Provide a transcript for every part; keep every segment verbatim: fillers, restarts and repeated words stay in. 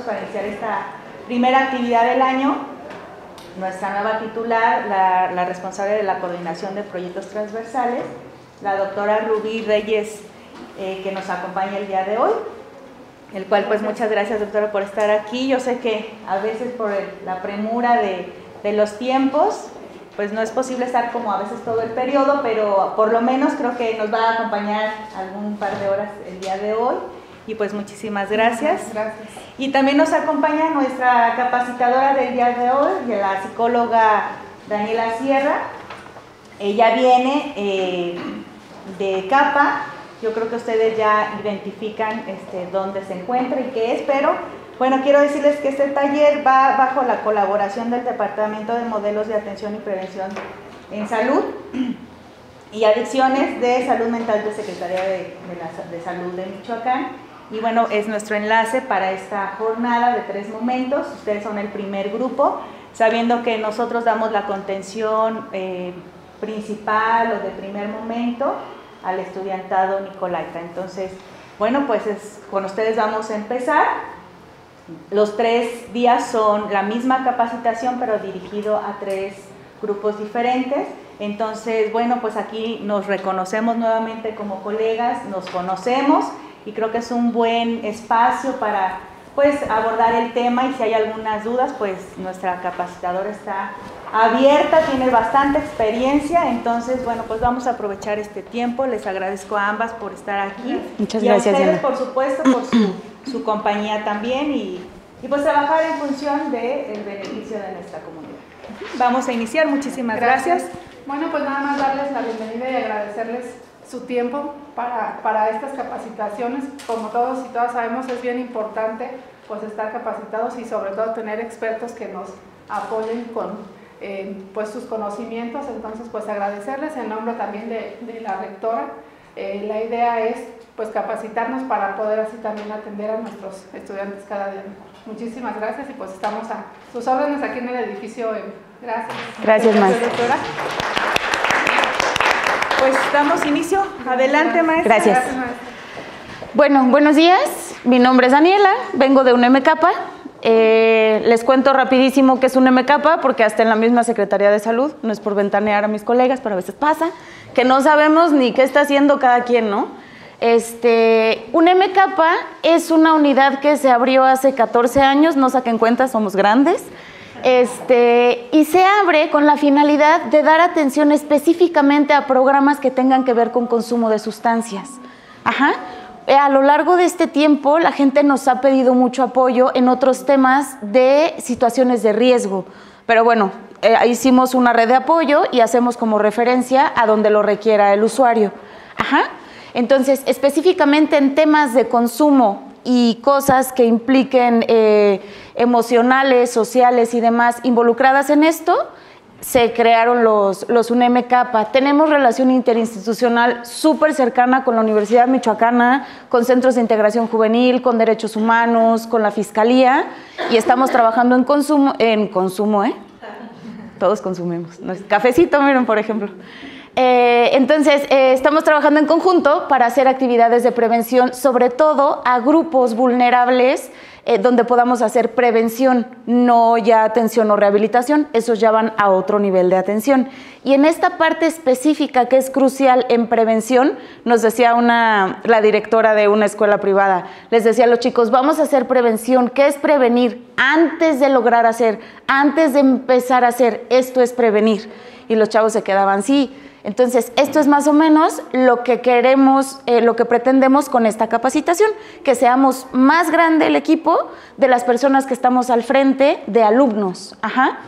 para iniciar esta primera actividad del año. Nuestra nueva titular, la, la responsable de la coordinación de proyectos transversales, la doctora Rubí Reyes, eh, que nos acompaña el día de hoy, el cual pues muchas gracias, doctora, por estar aquí. Yo sé que a veces por el, la premura de, de los tiempos, pues no es posible estar como a veces todo el periodo, pero por lo menos creo que nos va a acompañar algún par de horas el día de hoy. Y pues muchísimas gracias. Gracias. Y también nos acompaña nuestra capacitadora del día de hoy, la psicóloga Daniela Sierra. Ella viene eh, de CAPA. Yo creo que ustedes ya identifican este, dónde se encuentra y qué es, pero bueno, quiero decirles que este taller va bajo la colaboración del Departamento de Modelos de Atención y Prevención en Salud y Adicciones de Salud Mental de Secretaría de, de, la, de Salud de Michoacán. Y bueno, es nuestro enlace para esta jornada de tres momentos. Ustedes son el primer grupo, sabiendo que nosotros damos la contención eh, principal o de primer momento al estudiantado nicolaita. Entonces, bueno, pues es, con ustedes vamos a empezar. Los tres días son la misma capacitación, pero dirigido a tres grupos diferentes. Entonces, bueno, pues aquí nos reconocemos nuevamente como colegas, nos conocemos, y creo que es un buen espacio para pues abordar el tema, y si hay algunas dudas, pues nuestra capacitadora está abierta, tiene bastante experiencia. Entonces, bueno, pues vamos a aprovechar este tiempo. Les agradezco a ambas por estar aquí. Muchas y gracias, a ustedes, Diana. por supuesto, por su, su compañía también, y, y pues trabajar en función del beneficio de nuestra comunidad. Vamos a iniciar. Muchísimas gracias. gracias. Bueno, pues nada más darles la bienvenida y agradecerles su tiempo para, para estas capacitaciones. Como todos y todas sabemos, es bien importante pues estar capacitados y sobre todo tener expertos que nos apoyen con eh, pues sus conocimientos. Entonces, pues agradecerles en nombre también de, de la rectora. Eh, la idea es pues capacitarnos para poder así también atender a nuestros estudiantes cada día mejor. Muchísimas gracias, y pues estamos a sus órdenes aquí en el edificio. Gracias. Gracias, maestra. Doctora. Pues damos inicio. Adelante, maestra. Gracias. Gracias, maestra. Bueno, buenos días. Mi nombre es Daniela, vengo de UNEM CAPA. Eh, les cuento rapidísimo qué es UNEM CAPA, porque hasta en la misma Secretaría de Salud, no es por ventanear a mis colegas, pero a veces pasa, que no sabemos ni qué está haciendo cada quien, ¿no? Este, UNEM CAPA es una unidad que se abrió hace catorce años, no saquen cuenta, somos grandes. Este, y se abre con la finalidad de dar atención específicamente a programas que tengan que ver con consumo de sustancias. Ajá. A lo largo de este tiempo, la gente nos ha pedido mucho apoyo en otros temas de situaciones de riesgo, pero bueno, eh, hicimos una red de apoyo y hacemos como referencia a donde lo requiera el usuario. Ajá. Entonces, específicamente en temas de consumo y cosas que impliquen eh, emocionales, sociales y demás involucradas en esto, se crearon los, los UNEM CAPA. Tenemos relación interinstitucional súper cercana con la Universidad Michoacana, con centros de integración juvenil, con derechos humanos, con la Fiscalía, y estamos trabajando en consumo, en consumo, ¿eh? Todos consumimos. Cafecito, miren, por ejemplo. Eh, entonces, eh, estamos trabajando en conjunto para hacer actividades de prevención, sobre todo a grupos vulnerables, eh, donde podamos hacer prevención, no ya atención o rehabilitación. Esos ya van a otro nivel de atención. Y en esta parte específica que es crucial en prevención, nos decía una, la directora de una escuela privada, les decía a los chicos, vamos a hacer prevención. ¿Qué es prevenir? Antes de lograr hacer, antes de empezar a hacer, esto es prevenir. Y los chavos se quedaban, sí. Entonces, esto es más o menos lo que queremos, eh, lo que pretendemos con esta capacitación, que seamos más grande el equipo de las personas que estamos al frente de alumnos. Ajá.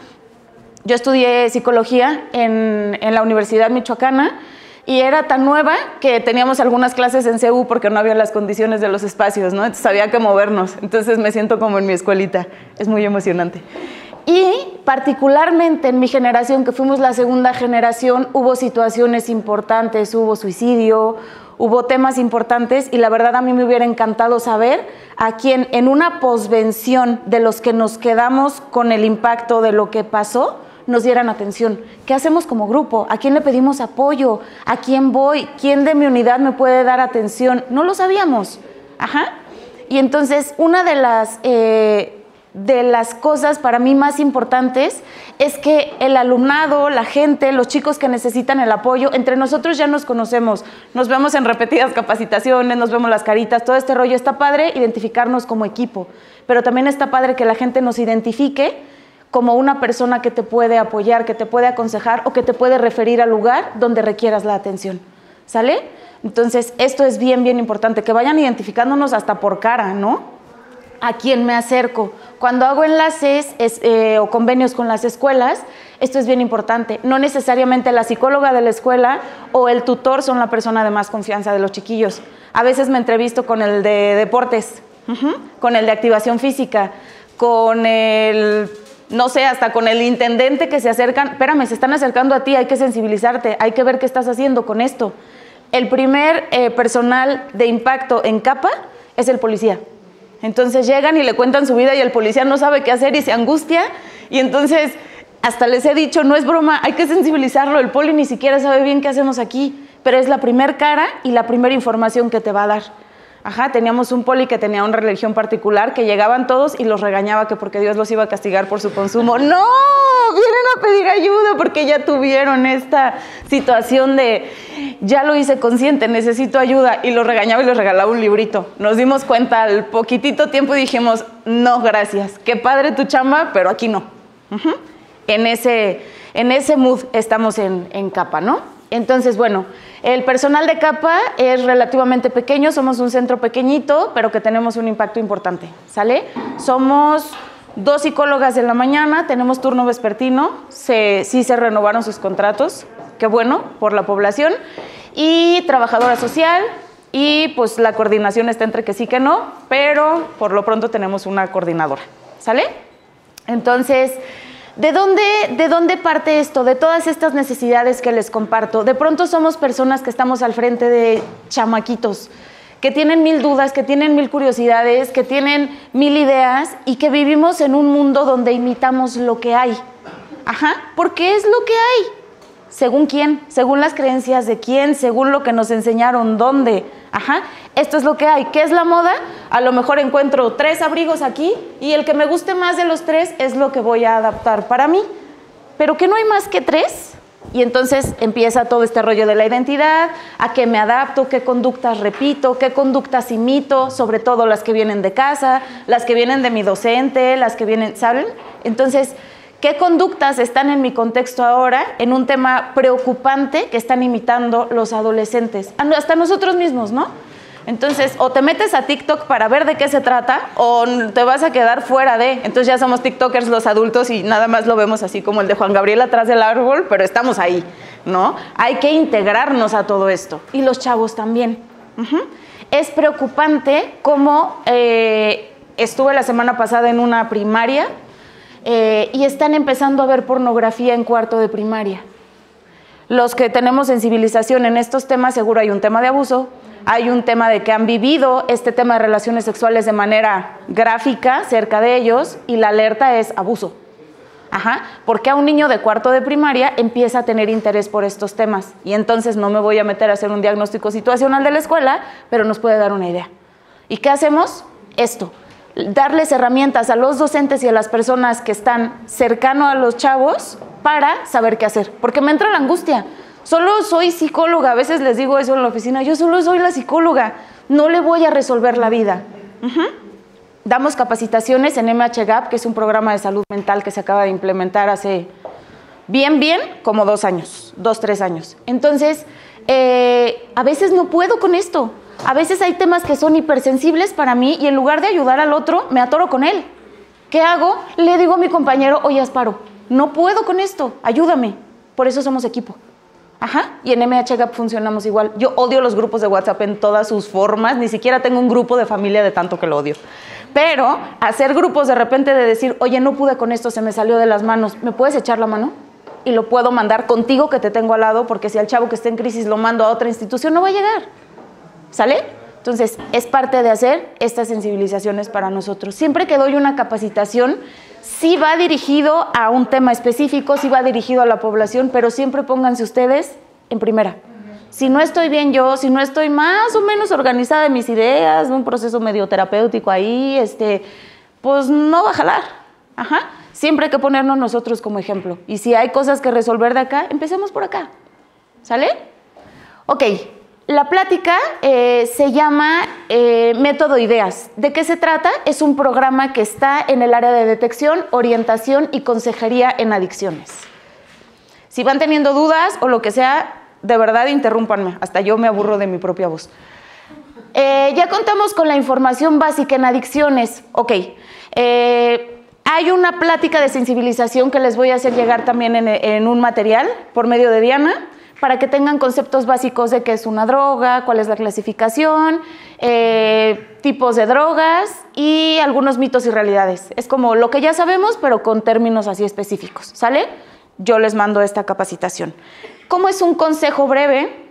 Yo estudié psicología en, en la Universidad Michoacana y era tan nueva que teníamos algunas clases en C U porque no había las condiciones de los espacios, ¿no? Entonces había que movernos. Entonces me siento como en mi escuelita. Es muy emocionante. Y particularmente en mi generación, que fuimos la segunda generación, hubo situaciones importantes, hubo suicidio, hubo temas importantes, y la verdad a mí me hubiera encantado saber a quién en una posvención de los que nos quedamos con el impacto de lo que pasó, nos dieran atención. ¿Qué hacemos como grupo? ¿A quién le pedimos apoyo? ¿A quién voy? ¿Quién de mi unidad me puede dar atención? No lo sabíamos. Ajá. Y entonces una de las, eh, de las cosas para mí más importantes es que el alumnado, la gente, los chicos que necesitan el apoyo, entre nosotros ya nos conocemos, nos vemos en repetidas capacitaciones, nos vemos las caritas, todo este rollo. Está padre identificarnos como equipo, pero también está padre que la gente nos identifique como una persona que te puede apoyar, que te puede aconsejar o que te puede referir al lugar donde requieras la atención. ¿Sale? Entonces, esto es bien, bien importante, que vayan identificándonos hasta por cara, ¿no? ¿A quién me acerco? Cuando hago enlaces es, eh, o convenios con las escuelas, esto es bien importante. No necesariamente la psicóloga de la escuela o el tutor son la persona de más confianza de los chiquillos. A veces me entrevisto con el de deportes, uh-huh, con el de activación física, con el... no sé, hasta con el intendente que se acercan. Espérame, se están acercando a ti, hay que sensibilizarte, hay que ver qué estás haciendo con esto. El primer eh, personal de impacto en CAPA es el policía. Entonces llegan y le cuentan su vida y el policía no sabe qué hacer y se angustia. Y entonces, hasta les he dicho, no es broma, hay que sensibilizarlo. El poli ni siquiera sabe bien qué hacemos aquí, pero es la primer cara y la primera información que te va a dar. Ajá, teníamos un poli que tenía una religión particular, que llegaban todos y los regañaba que porque Dios los iba a castigar por su consumo. ¡No! Vienen a pedir ayuda porque ya tuvieron esta situación de ya lo hice consciente, necesito ayuda, y los regañaba y les regalaba un librito. Nos dimos cuenta al poquitito tiempo y dijimos, no, gracias, qué padre tu chamba, pero aquí no. Uh-huh. En ese, en ese mood estamos en, en CAPA, ¿no? Entonces, bueno, el personal de CAPA es relativamente pequeño, somos un centro pequeñito, pero que tenemos un impacto importante, ¿sale? Somos dos psicólogas de la mañana, tenemos turno vespertino, se, sí se renovaron sus contratos, qué bueno, por la población, y trabajadora social, y pues la coordinación está entre que sí que no, pero por lo pronto tenemos una coordinadora, ¿sale? Entonces... ¿De dónde, ¿De dónde parte esto? De todas estas necesidades que les comparto. De pronto somos personas que estamos al frente de chamaquitos, que tienen mil dudas, que tienen mil curiosidades, que tienen mil ideas y que vivimos en un mundo donde imitamos lo que hay. Ajá, porque es lo que hay. ¿Según quién? Según las creencias de quién, según lo que nos enseñaron, dónde. Ajá, esto es lo que hay. ¿Qué es la moda? A lo mejor encuentro tres abrigos aquí y el que me guste más de los tres es lo que voy a adaptar para mí. ¿Pero que no hay más que tres? Y entonces empieza todo este rollo de la identidad, a qué me adapto, qué conductas repito, qué conductas imito, sobre todo las que vienen de casa, las que vienen de mi docente, las que vienen, ¿saben? Entonces... ¿qué conductas están en mi contexto ahora en un tema preocupante que están imitando los adolescentes? Hasta nosotros mismos, ¿no? Entonces, o te metes a TikTok para ver de qué se trata, o te vas a quedar fuera de. Entonces ya somos TikTokers los adultos y nada más lo vemos así como el de Juan Gabriel atrás del árbol, pero estamos ahí, ¿no? Hay que integrarnos a todo esto. Y los chavos también. Uh-huh. Es preocupante cómo eh, estuve la semana pasada en una primaria, Eh, y están empezando a ver pornografía en cuarto de primaria. Los que tenemos sensibilización en estos temas, seguro hay un tema de abuso, hay un tema de que han vivido este tema de relaciones sexuales de manera gráfica cerca de ellos, y la alerta es abuso. Ajá, porque a un niño de cuarto de primaria empieza a tener interés por estos temas, y entonces no me voy a meter a hacer un diagnóstico situacional de la escuela, pero nos puede dar una idea. ¿Y qué hacemos? Esto. Darles herramientas a los docentes y a las personas que están cercano a los chavos para saber qué hacer, porque me entra la angustia. Solo soy psicóloga, a veces les digo eso en la oficina, yo solo soy la psicóloga, no le voy a resolver la vida. Uh-huh. Damos capacitaciones en M H G A P, que es un programa de salud mental que se acaba de implementar hace bien, bien, como dos años, dos, tres años. Entonces, eh, a veces no puedo con esto. A veces hay temas que son hipersensibles para mí y en lugar de ayudar al otro, me atoro con él. ¿Qué hago? Le digo a mi compañero, oye, Asparo, no puedo con esto, ayúdame. Por eso somos equipo. Ajá, y en M H G A P funcionamos igual. Yo odio los grupos de WhatsApp en todas sus formas, ni siquiera tengo un grupo de familia de tanto que lo odio. Pero hacer grupos de repente de decir, oye, no pude con esto, se me salió de las manos, ¿me puedes echar la mano? Y lo puedo mandar contigo que te tengo al lado, porque si al chavo que esté en crisis lo mando a otra institución, no va a llegar. ¿Sale? Entonces, es parte de hacer estas sensibilizaciones para nosotros. Siempre que doy una capacitación, sí va dirigido a un tema específico, sí va dirigido a la población, pero siempre pónganse ustedes en primera. Si no estoy bien yo, si no estoy más o menos organizada en mis ideas, un proceso medio terapéutico ahí, este, pues no va a jalar. Ajá. Siempre hay que ponernos nosotros como ejemplo. Y si hay cosas que resolver de acá, empecemos por acá. ¿Sale? Ok. La plática eh, se llama eh, Método Ideas. ¿De qué se trata? Es un programa que está en el área de detección, orientación y consejería en adicciones. Si van teniendo dudas o lo que sea, de verdad interrúmpanme. Hasta yo me aburro de mi propia voz. Eh, ya contamos con la información básica en adicciones. Ok. Eh, hay una plática de sensibilización que les voy a hacer llegar también en, en un material por medio de Diana, para que tengan conceptos básicos de qué es una droga, cuál es la clasificación, eh, tipos de drogas y algunos mitos y realidades. Es como lo que ya sabemos, pero con términos así específicos, ¿sale? Yo les mando esta capacitación. ¿Cómo es un consejo breve?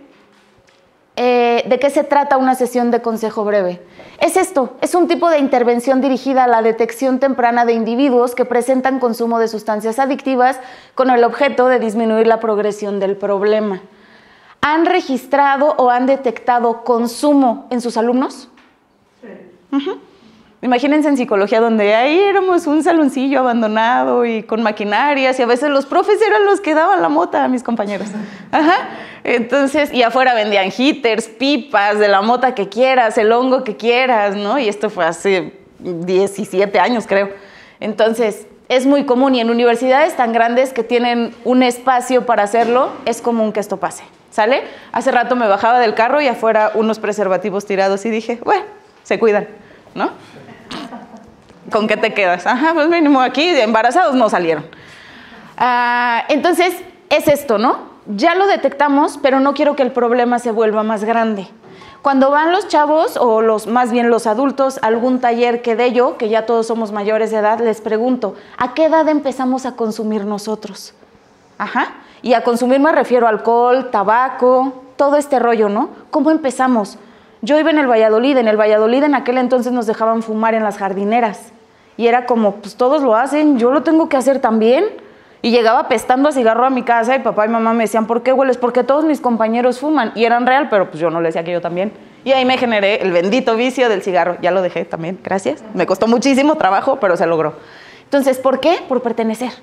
Eh, ¿De qué se trata una sesión de consejo breve? Es esto, es un tipo de intervención dirigida a la detección temprana de individuos que presentan consumo de sustancias adictivas con el objeto de disminuir la progresión del problema. ¿Han registrado o han detectado consumo en sus alumnos? Sí. Uh-huh. Imagínense en psicología donde ahí éramos un saloncillo abandonado y con maquinarias y a veces los profes eran los que daban la mota a mis compañeros. Ajá. Entonces, y afuera vendían heaters, pipas, de la mota que quieras, el hongo que quieras, ¿no? Y esto fue hace diecisiete años, creo. Entonces, es muy común y en universidades tan grandes que tienen un espacio para hacerlo, es común que esto pase, ¿sale? Hace rato me bajaba del carro y afuera unos preservativos tirados y dije, bueno, se cuidan, ¿no? ¿Con qué te quedas? Ajá, pues mínimo aquí, embarazados no salieron. Ah, entonces, es esto, ¿no? Ya lo detectamos, pero no quiero que el problema se vuelva más grande. Cuando van los chavos, o los, más bien los adultos, a algún taller que de yo, que ya todos somos mayores de edad, les pregunto, ¿a qué edad empezamos a consumir nosotros? Ajá. Y a consumir me refiero a alcohol, tabaco, todo este rollo, ¿no? ¿Cómo empezamos? Yo iba en el Valladolid, en el Valladolid en aquel entonces nos dejaban fumar en las jardineras. Y era como, pues todos lo hacen, yo lo tengo que hacer también. Y llegaba apestando a cigarro a mi casa y papá y mamá me decían, ¿por qué hueles? Porque todos mis compañeros fuman. Y eran real, pero pues yo no le decía que yo también. Y ahí me generé el bendito vicio del cigarro. Ya lo dejé también, gracias. Me costó muchísimo trabajo, pero se logró. Entonces, ¿por qué? Por pertenecer.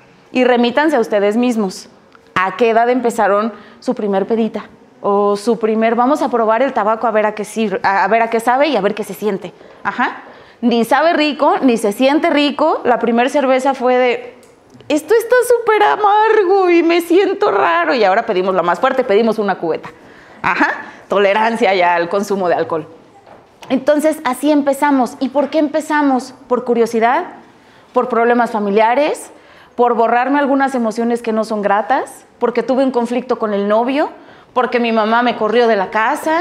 Y remítanse a ustedes mismos. ¿A qué edad empezaron su primer pedita? O su primer, vamos a probar el tabaco a ver a qué sirve, a ver a qué sabe y a ver qué se siente. Ajá. Ni sabe rico, ni se siente rico. La primera cerveza fue de, esto está súper amargo y me siento raro. Y ahora pedimos la más fuerte, pedimos una cubeta. Ajá. Tolerancia ya al consumo de alcohol. Entonces, así empezamos. ¿Y por qué empezamos? ¿Por curiosidad? ¿Por problemas familiares? ¿Por borrarme algunas emociones que no son gratas? ¿Porque tuve un conflicto con el novio? ¿Porque mi mamá me corrió de la casa?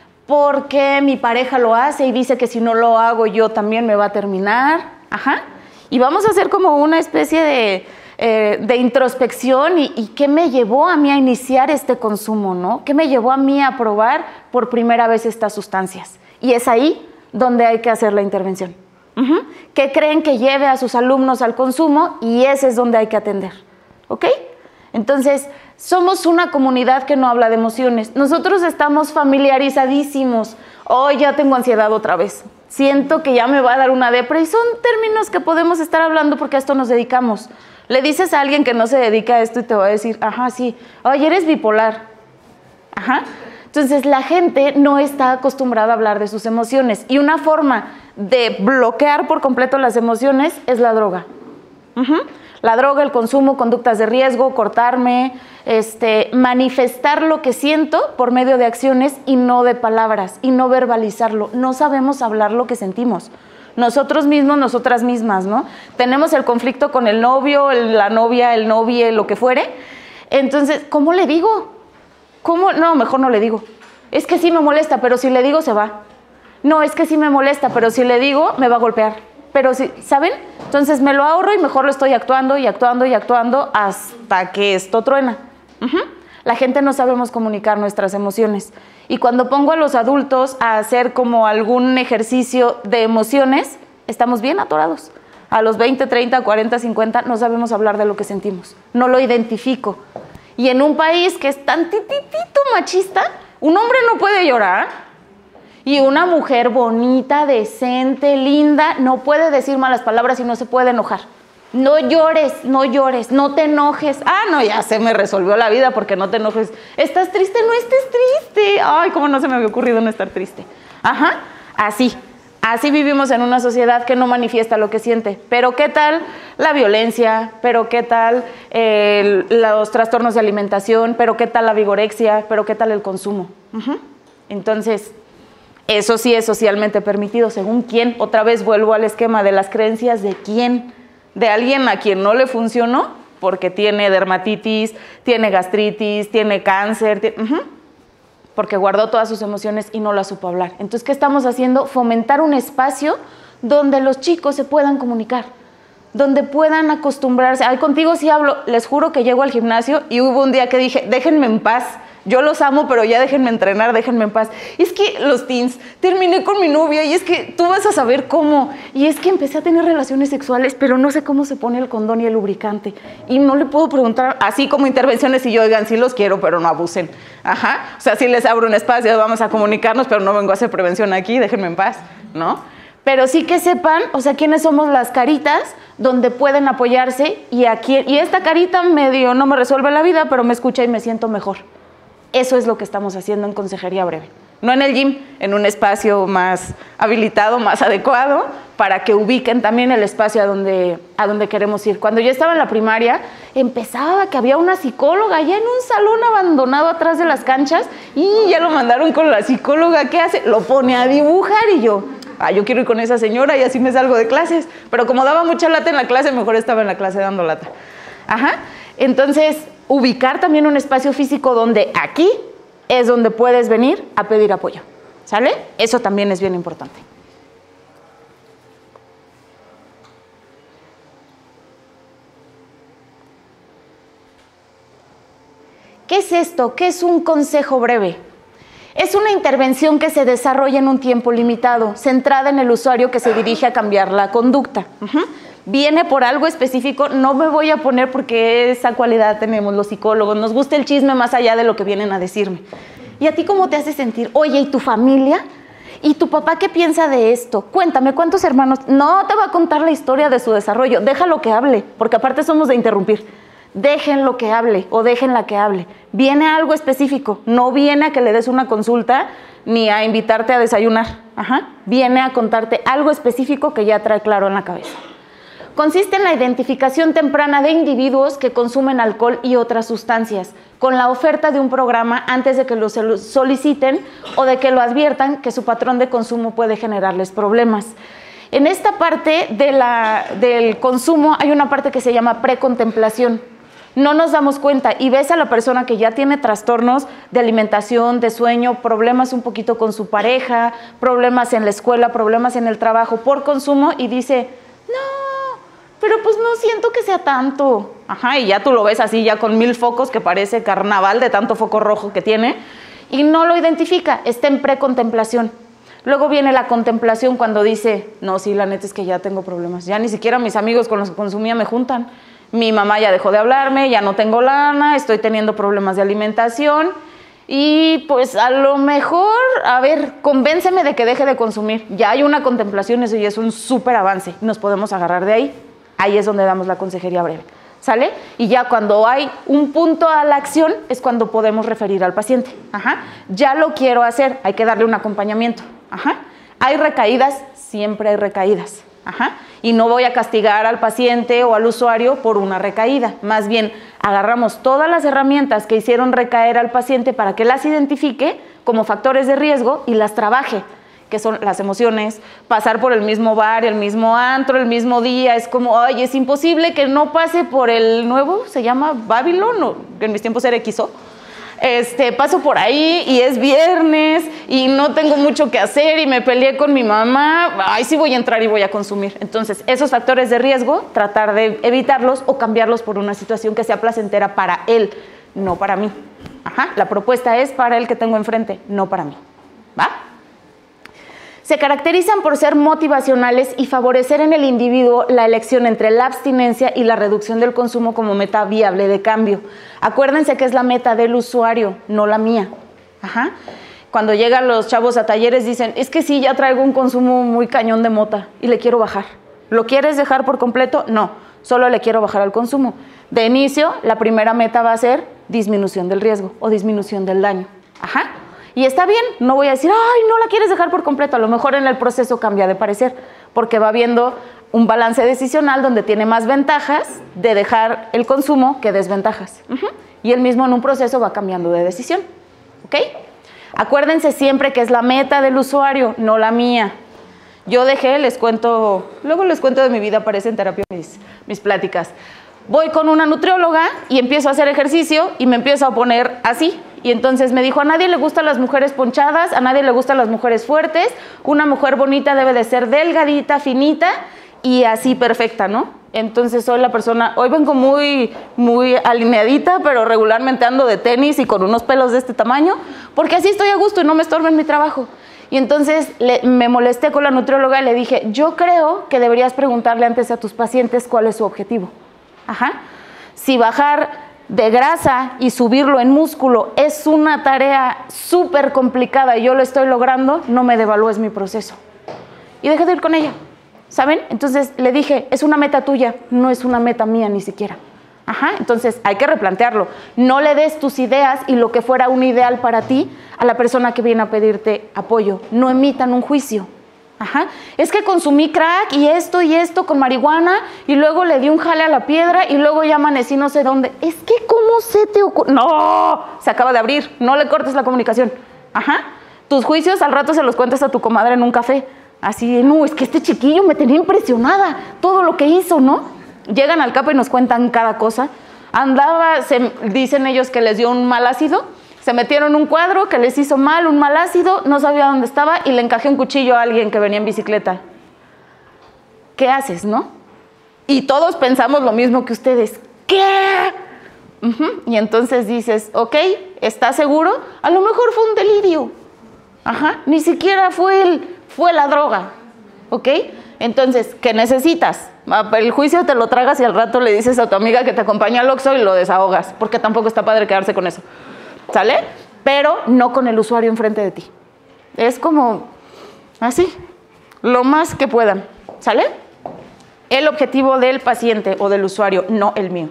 ¿Porque mi pareja lo hace y dice que si no lo hago yo también me va a terminar? Ajá. Y vamos a hacer como una especie de, eh, de introspección y, y qué me llevó a mí a iniciar este consumo, ¿no? ¿Qué me llevó a mí a probar por primera vez estas sustancias? Y es ahí donde hay que hacer la intervención. Uh-huh. ¿Qué creen que lleve a sus alumnos al consumo? Y ese es donde hay que atender. ¿Ok? Entonces, somos una comunidad que no habla de emociones. Nosotros estamos familiarizadísimos. Oh, ya tengo ansiedad otra vez. Siento que ya me va a dar una depre. Y son términos que podemos estar hablando porque a esto nos dedicamos. Le dices a alguien que no se dedica a esto y te va a decir, ajá, sí, oye, eres bipolar. Ajá. Entonces, la gente no está acostumbrada a hablar de sus emociones. Y una forma de bloquear por completo las emociones es la droga. Uh-huh. La droga, el consumo, conductas de riesgo, cortarme, este, manifestar lo que siento por medio de acciones y no de palabras, y no verbalizarlo. No sabemos hablar lo que sentimos. Nosotros mismos, nosotras mismas, ¿no? Tenemos el conflicto con el novio, el, la novia, el novio, lo que fuere. Entonces, ¿cómo le digo? ¿Cómo? No, mejor no le digo. Es que sí me molesta, pero si le digo se va. No, es que sí me molesta, pero si le digo me va a golpear. Pero sí, ¿saben? Entonces me lo ahorro y mejor lo estoy actuando y actuando y actuando hasta que esto truena. Uh-huh. La gente no sabemos comunicar nuestras emociones. Y cuando pongo a los adultos a hacer como algún ejercicio de emociones, estamos bien atorados. A los veinte, treinta, cuarenta, cincuenta no sabemos hablar de lo que sentimos. No lo identifico. Y en un país que es tan tititito machista, un hombre no puede llorar y una mujer bonita, decente, linda, no puede decir malas palabras y no se puede enojar. No llores, no llores, no te enojes. Ah, no, ya se me resolvió la vida porque no te enojes. ¿Estás triste? No estés triste. Ay, cómo no se me había ocurrido no estar triste. Ajá, así. Así vivimos en una sociedad que no manifiesta lo que siente. Pero ¿qué tal la violencia? ¿Pero qué tal eh, los trastornos de alimentación? ¿Pero qué tal la vigorexia? ¿Pero qué tal el consumo? Uh-huh. Entonces, eso sí es socialmente permitido. ¿Según quién? Otra vez vuelvo al esquema de las creencias de quién. De alguien a quien no le funcionó porque tiene dermatitis, tiene gastritis, tiene cáncer, tiene, uh-huh, porque guardó todas sus emociones y no las supo hablar. Entonces, ¿qué estamos haciendo? Fomentar un espacio donde los chicos se puedan comunicar, donde puedan acostumbrarse. Ay, contigo sí hablo, les juro que llego al gimnasio y hubo un día que dije, déjenme en paz. Yo los amo, pero ya déjenme entrenar, déjenme en paz. Y es que los teens, terminé con mi novia y es que tú vas a saber cómo. Y es que empecé a tener relaciones sexuales, pero no sé cómo se pone el condón y el lubricante. Y no le puedo preguntar, así como intervenciones y yo, oigan, sí los quiero, pero no abusen. Ajá, o sea, sí les abro un espacio, vamos a comunicarnos, pero no vengo a hacer prevención aquí, déjenme en paz, ¿no? Pero sí que sepan, o sea, quiénes somos las caritas donde pueden apoyarse y, aquí, y esta carita medio no me resuelve la vida, pero me escucha y me siento mejor. Eso es lo que estamos haciendo en Consejería Breve. No en el gym, en un espacio más habilitado, más adecuado, para que ubiquen también el espacio a donde, a donde queremos ir. Cuando yo estaba en la primaria, empezaba que había una psicóloga allá en un salón abandonado atrás de las canchas y ya lo mandaron con la psicóloga. ¿Qué hace? Lo pone a dibujar y yo, ah, yo quiero ir con esa señora y así me salgo de clases. Pero como daba mucha lata en la clase, mejor estaba en la clase dando lata. Ajá. Entonces, ubicar también un espacio físico donde aquí es donde puedes venir a pedir apoyo, ¿sale? Eso también es bien importante. ¿Qué es esto? ¿Qué es un consejo breve? Es una intervención que se desarrolla en un tiempo limitado, centrada en el usuario que se dirige a cambiar la conducta. Uh-huh. Viene por algo específico, no me voy a poner porque esa cualidad tenemos los psicólogos, nos gusta el chisme más allá de lo que vienen a decirme. ¿Y a ti cómo te hace sentir? Oye, ¿y tu familia? ¿Y tu papá qué piensa de esto? Cuéntame, ¿cuántos hermanos? No te va a contar la historia de su desarrollo, déjalo que hable, porque aparte somos de interrumpir. Déjenlo que hable o déjenla que hable. Viene algo específico, no viene a que le des una consulta ni a invitarte a desayunar. Ajá. Viene a contarte algo específico que ya trae claro en la cabeza. Consiste en la identificación temprana de individuos que consumen alcohol y otras sustancias, con la oferta de un programa antes de que lo soliciten o de que lo adviertan que su patrón de consumo puede generarles problemas. En esta parte de la, del consumo hay una parte que se llama precontemplación. No nos damos cuenta y ves a la persona que ya tiene trastornos de alimentación, de sueño, problemas un poquito con su pareja, problemas en la escuela, problemas en el trabajo por consumo y dice, no, pero pues no siento que sea tanto. Ajá, y ya tú lo ves así, ya con mil focos, que parece carnaval de tanto foco rojo que tiene, y no lo identifica, está en precontemplación. Luego viene la contemplación cuando dice, no, sí, la neta es que ya tengo problemas, ya ni siquiera mis amigos con los que consumía me juntan, mi mamá ya dejó de hablarme, ya no tengo lana, estoy teniendo problemas de alimentación, y pues a lo mejor, a ver, convénceme de que deje de consumir. Ya hay una contemplación, eso ya es un súper avance, nos podemos agarrar de ahí. Ahí es donde damos la consejería breve, ¿sale? Y ya cuando hay un punto a la acción es cuando podemos referir al paciente. Ajá. Ya lo quiero hacer, hay que darle un acompañamiento. Ajá. Hay recaídas, siempre hay recaídas. Ajá. Y no voy a castigar al paciente o al usuario por una recaída. Más bien, agarramos todas las herramientas que hicieron recaer al paciente para que las identifique como factores de riesgo y las trabaje, que son las emociones, pasar por el mismo bar, el mismo antro, el mismo día, es como, ay, es imposible que no pase por el nuevo, se llama Babylon, o que en mis tiempos era X O, este, paso por ahí y es viernes y no tengo mucho que hacer y me peleé con mi mamá, ay, sí voy a entrar y voy a consumir. Entonces, esos factores de riesgo, tratar de evitarlos o cambiarlos por una situación que sea placentera para él, no para mí. Ajá, la propuesta es para el que tengo enfrente, no para mí. ¿Va? Se caracterizan por ser motivacionales y favorecer en el individuo la elección entre la abstinencia y la reducción del consumo como meta viable de cambio. Acuérdense que es la meta del usuario, no la mía. Ajá. Cuando llegan los chavos a talleres dicen, es que sí, ya traigo un consumo muy cañón de mota y le quiero bajar. ¿Lo quieres dejar por completo? No, solo le quiero bajar al consumo. De inicio, la primera meta va a ser disminución del riesgo o disminución del daño. Ajá. Y está bien, no voy a decir, ay, no la quieres dejar por completo. A lo mejor en el proceso cambia de parecer, porque va viendo un balance decisional donde tiene más ventajas de dejar el consumo que desventajas. Uh-huh. Y él mismo en un proceso va cambiando de decisión. ¿Ok? Acuérdense siempre que es la meta del usuario, no la mía. Yo dejé, les cuento, luego les cuento de mi vida, aparece en terapia mis, mis pláticas. Voy con una nutrióloga y empiezo a hacer ejercicio y me empiezo a poner así. Y entonces me dijo, a nadie le gustan las mujeres ponchadas, a nadie le gustan las mujeres fuertes, una mujer bonita debe de ser delgadita, finita y así perfecta, ¿no? Entonces soy la persona, hoy vengo muy, muy alineadita, pero regularmente ando de tenis y con unos pelos de este tamaño, porque así estoy a gusto y no me estorbo en mi trabajo. Y entonces le, me molesté con la nutrióloga y le dije, yo creo que deberías preguntarle antes a tus pacientes cuál es su objetivo. Ajá. Si bajar de grasa y subirlo en músculo es una tarea súper complicada y yo lo estoy logrando, no me devalúes mi proceso. Y dejé de ir con ella, ¿saben? Entonces le dije, es una meta tuya, no es una meta mía ni siquiera. Ajá, entonces hay que replantearlo. No le des tus ideas y lo que fuera un ideal para ti a la persona que viene a pedirte apoyo. No emitan un juicio. Ajá. Es que consumí crack y esto y esto con marihuana y luego le di un jale a la piedra y luego ya amanecí no sé dónde. Es que ¿cómo se te ocurre? No, se acaba de abrir, no le cortes la comunicación. Ajá. Tus juicios al rato se los cuentas a tu comadre en un café. Así, no, es que este chiquillo me tenía impresionada, todo lo que hizo, ¿no? Llegan al CAPA y nos cuentan cada cosa. Andaba, se, dicen ellos que les dio un mal ácido. Se metieron un cuadro que les hizo mal, un mal ácido, no sabía dónde estaba y le encajé un cuchillo a alguien que venía en bicicleta. ¿Qué haces, no? Y todos pensamos lo mismo que ustedes. ¿Qué? Uh-huh. Y entonces dices, ok, ¿estás seguro? A lo mejor fue un delirio. Ajá, ni siquiera fue, el, fue la droga. ¿Ok? Entonces, ¿qué necesitas? El juicio te lo tragas y al rato le dices a tu amiga que te acompaña al Oxxo y lo desahogas, porque tampoco está padre quedarse con eso. ¿Sale? Pero no con el usuario enfrente de ti. Es como así, lo más que puedan. ¿Sale? El objetivo del paciente o del usuario, no el mío.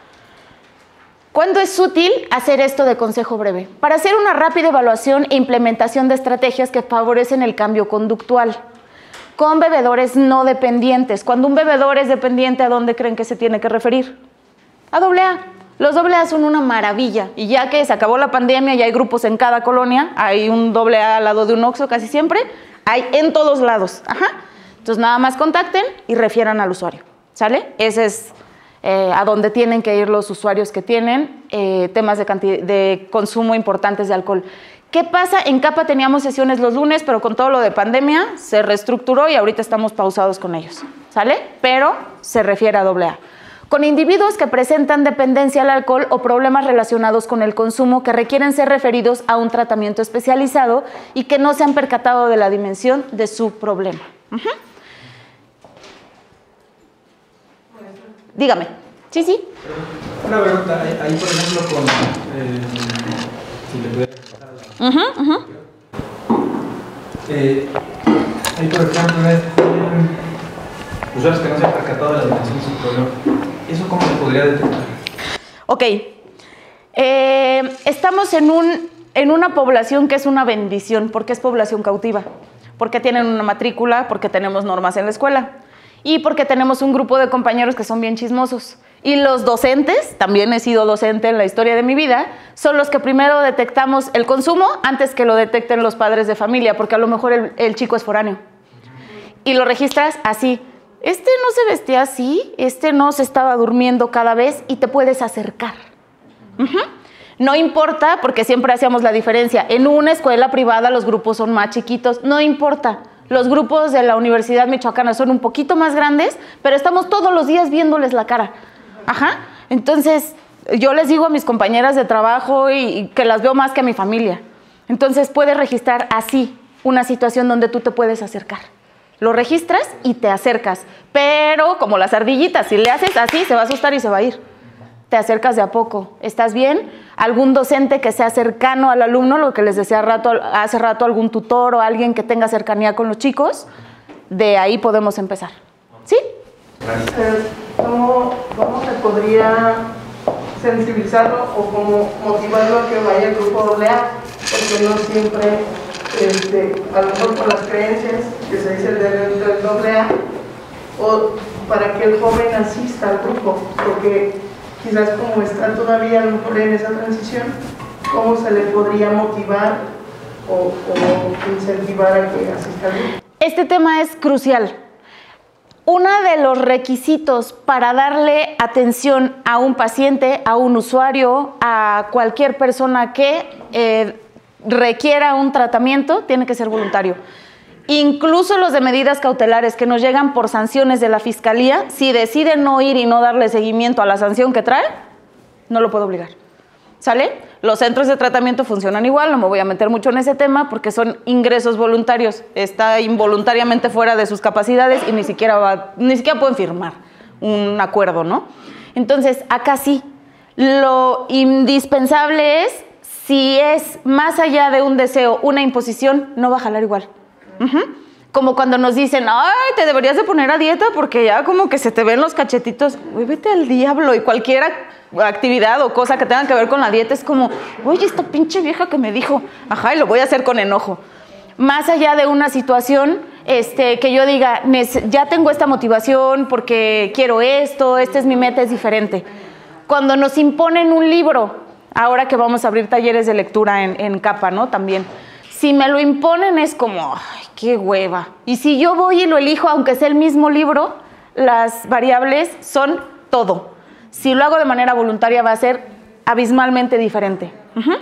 ¿Cuándo es útil hacer esto de consejo breve? Para hacer una rápida evaluación e implementación de estrategias que favorecen el cambio conductual. Con bebedores no dependientes. Cuando un bebedor es dependiente, ¿a dónde creen que se tiene que referir? A doble A. Los doble A son una maravilla y ya que se acabó la pandemia y hay grupos en cada colonia, hay un doble A al lado de un Oxxo casi siempre, hay en todos lados. Ajá. Entonces nada más contacten y refieran al usuario, ¿sale? Ese es eh, a donde tienen que ir los usuarios que tienen eh, temas de, de consumo importantes de alcohol. ¿Qué pasa? En CAPA teníamos sesiones los lunes, pero con todo lo de pandemia se reestructuró y ahorita estamos pausados con ellos, ¿sale? Pero se refiere a doble A. Con individuos que presentan dependencia al alcohol o problemas relacionados con el consumo que requieren ser referidos a un tratamiento especializado y que no se han percatado de la dimensión de su problema. Uh-huh. Dígame. Sí, sí. Una pregunta, ahí por ejemplo con... Eh, si le pudiera pasar a la... Uh-huh, uh-huh. Eh, ahí por ejemplo, eh, usuarios que no se han percatado de la dimensión de su problema. ¿Eso cómo se podría detectar? Ok. Eh, estamos en, un, en una población que es una bendición, porque es población cautiva, porque tienen una matrícula, porque tenemos normas en la escuela y porque tenemos un grupo de compañeros que son bien chismosos. Y los docentes, también he sido docente en la historia de mi vida, son los que primero detectamos el consumo antes que lo detecten los padres de familia, porque a lo mejor el, el chico es foráneo. Y lo registras así. Este no se vestía así, este no se estaba durmiendo cada vez y te puedes acercar. Uh-huh. No importa, porque siempre hacíamos la diferencia. En una escuela privada los grupos son más chiquitos, no importa. Los grupos de la Universidad Michoacana son un poquito más grandes, pero estamos todos los días viéndoles la cara. Ajá. Entonces, yo les digo a mis compañeras de trabajo y, y que las veo más que a mi familia. Entonces, puedes registrar así. una situación donde tú te puedes acercar. Lo registras y te acercas, pero como las ardillitas, si le haces así, se va a asustar y se va a ir. Te acercas de a poco. ¿Estás bien? Algún docente que sea cercano al alumno, lo que les decía rato, hace rato, algún tutor o alguien que tenga cercanía con los chicos, de ahí podemos empezar. ¿Sí? Eh, ¿Cómo, ¿Cómo se podría sensibilizarlo o cómo motivarlo a que vaya al grupo doble A? Porque no siempre, este, a lo mejor por las creencias que se dice del, del doble A, o para que el joven asista al grupo, porque quizás como está todavía a lo mejor en esa transición, ¿cómo se le podría motivar o, o incentivar a que asista al grupo? Este tema es crucial. Uno de los requisitos para darle atención a un paciente, a un usuario, a cualquier persona que eh, requiera un tratamiento, tiene que ser voluntario. Incluso los de medidas cautelares que nos llegan por sanciones de la Fiscalía, si deciden no ir y no darle seguimiento a la sanción que trae, no lo puedo obligar. ¿Sale? Los centros de tratamiento funcionan igual, no me voy a meter mucho en ese tema porque son ingresos voluntarios, está involuntariamente fuera de sus capacidades y ni siquiera, va, ni siquiera pueden firmar un acuerdo, ¿no? Entonces, acá sí, lo indispensable es, si es más allá de un deseo, una imposición, no va a jalar igual. Uh-huh. Como cuando nos dicen, ay, te deberías de poner a dieta porque ya como que se te ven los cachetitos. Uy, vete al diablo. Y cualquier actividad o cosa que tenga que ver con la dieta es como, oye, esta pinche vieja que me dijo, ajá, y lo voy a hacer con enojo. Más allá de una situación este, que yo diga, ya tengo esta motivación porque quiero esto, esta es mi meta, es diferente. Cuando nos imponen un libro, ahora que vamos a abrir talleres de lectura en, en Capa, ¿no? También. Si me lo imponen es como, ay, qué hueva. Y si yo voy y lo elijo, aunque sea el mismo libro, las variables son todo. Si lo hago de manera voluntaria va a ser abismalmente diferente. Uh-huh.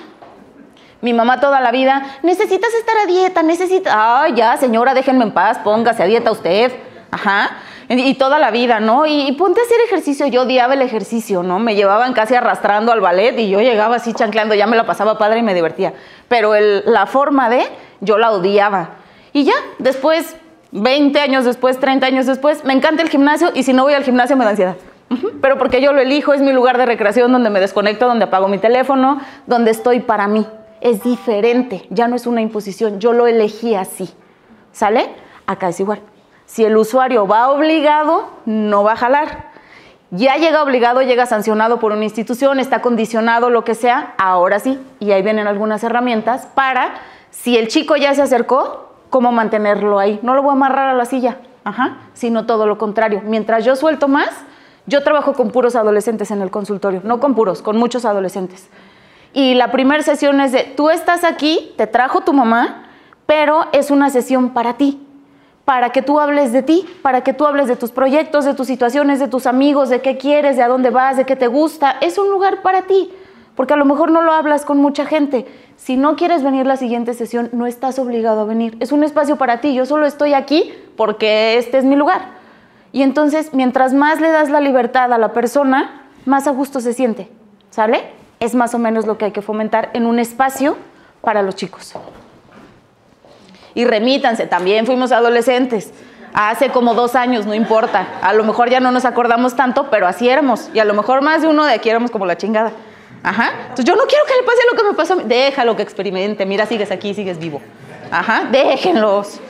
Mi mamá toda la vida, necesitas estar a dieta, necesitas... Ay, ya, señora, déjenme en paz, póngase a dieta usted. Ajá. Y toda la vida, ¿no? Y, y ponte a hacer ejercicio. Yo odiaba el ejercicio, ¿no? Me llevaban casi arrastrando al ballet y yo llegaba así chancleando, ya me la pasaba padre y me divertía. Pero el, la forma de, yo la odiaba. Y ya, después, veinte años después, treinta años después, me encanta el gimnasio y si no voy al gimnasio me da ansiedad. Uh-huh. Pero porque yo lo elijo, es mi lugar de recreación donde me desconecto, donde apago mi teléfono, donde estoy para mí. Es diferente, ya no es una imposición, yo lo elegí así. ¿Sale? Acá es igual. Si el usuario va obligado, no va a jalar. Ya llega obligado, llega sancionado por una institución, está condicionado, lo que sea, ahora sí. Y ahí vienen algunas herramientas para, si el chico ya se acercó, cómo mantenerlo ahí. No lo voy a amarrar a la silla, ajá, sino todo lo contrario. Mientras yo suelto más, yo trabajo con puros adolescentes en el consultorio, no con puros, con muchos adolescentes. Y la primera sesión es de, tú estás aquí, te trajo tu mamá, pero es una sesión para ti. Para que tú hables de ti, para que tú hables de tus proyectos, de tus situaciones, de tus amigos, de qué quieres, de a dónde vas, de qué te gusta. Es un lugar para ti, porque a lo mejor no lo hablas con mucha gente. Si no quieres venir la siguiente sesión, no estás obligado a venir. Es un espacio para ti, yo solo estoy aquí porque este es mi lugar. Y entonces, mientras más le das la libertad a la persona, más a gusto se siente, ¿sale? Es más o menos lo que hay que fomentar en un espacio para los chicos. Y remítanse, también fuimos adolescentes, hace como dos años, no importa, a lo mejor ya no nos acordamos tanto, pero así éramos, y a lo mejor más de uno de aquí éramos como la chingada. Ajá, entonces yo no quiero que le pase lo que me pasó a mí, déjalo que experimente, mira, sigues aquí, sigues vivo. Ajá, déjenlos.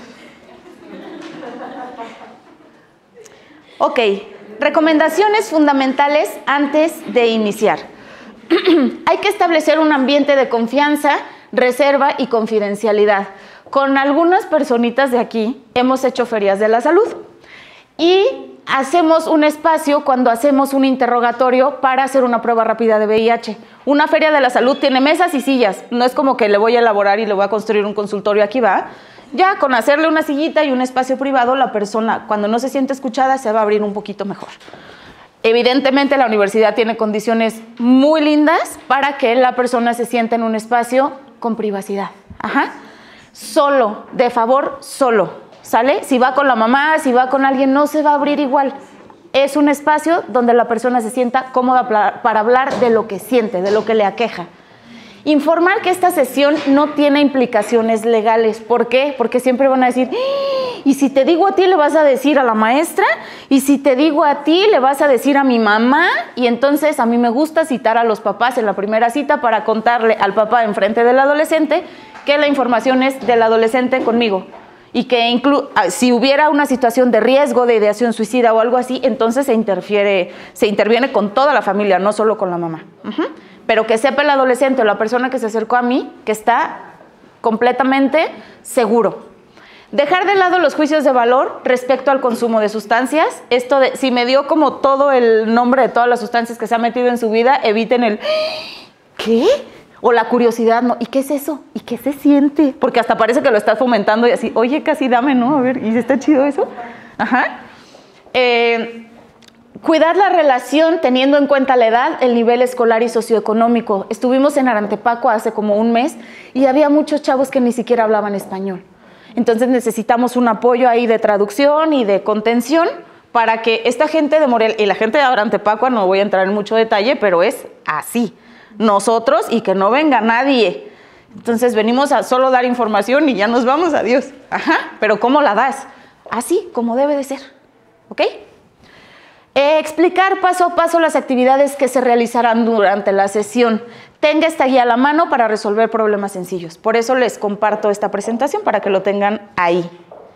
Ok, recomendaciones fundamentales antes de iniciar. Hay que establecer un ambiente de confianza, reserva y confidencialidad. Con algunas personitas de aquí hemos hecho ferias de la salud y hacemos un espacio cuando hacemos un interrogatorio para hacer una prueba rápida de V I H. Una feria de la salud tiene mesas y sillas, no es como que le voy a elaborar y le voy a construir un consultorio aquí, va. Ya con hacerle una sillita y un espacio privado, la persona cuando no se siente escuchada se va a abrir un poquito mejor. Evidentemente la universidad tiene condiciones muy lindas para que la persona se sienta en un espacio con privacidad. Ajá. Solo, de favor, solo, ¿sale? Si va con la mamá, si va con alguien, no se va a abrir igual. Es un espacio donde la persona se sienta cómoda para hablar de lo que siente, de lo que le aqueja. Informar que esta sesión no tiene implicaciones legales. ¿Por qué? Porque siempre van a decir, y si te digo a ti le vas a decir a la maestra, y si te digo a ti le vas a decir a mi mamá, y entonces a mí me gusta citar a los papás en la primera cita para contarle al papá enfrente del adolescente que la información es del adolescente conmigo. Y que inclu si hubiera una situación de riesgo de ideación suicida o algo así, entonces se interfiere, se interviene con toda la familia, no solo con la mamá. Uh-huh. Pero que sepa el adolescente o la persona que se acercó a mí que está completamente seguro. Dejar de lado los juicios de valor respecto al consumo de sustancias. Esto de, si me dio como todo el nombre de todas las sustancias que se ha metido en su vida, eviten el ¿qué? O la curiosidad, ¿no? ¿Y qué es eso? ¿Y qué se siente? Porque hasta parece que lo estás fomentando y así, oye, casi dame, ¿no? A ver, ¿y está chido eso? Ajá. Eh, cuidar la relación teniendo en cuenta la edad, el nivel escolar y socioeconómico. Estuvimos en Arantepaco hace como un mes y había muchos chavos que ni siquiera hablaban español. Entonces necesitamos un apoyo ahí de traducción y de contención para que esta gente de Morelia, y la gente de Arantepaco, no voy a entrar en mucho detalle, pero es así. Nosotros y que no venga nadie. Entonces venimos a solo dar información y ya nos vamos, adiós. Ajá, pero ¿cómo la das? Así, como debe de ser. ¿Ok? Eh, explicar paso a paso las actividades que se realizarán durante la sesión. Tenga esta guía a la mano para resolver problemas sencillos. Por eso les comparto esta presentación para que lo tengan ahí.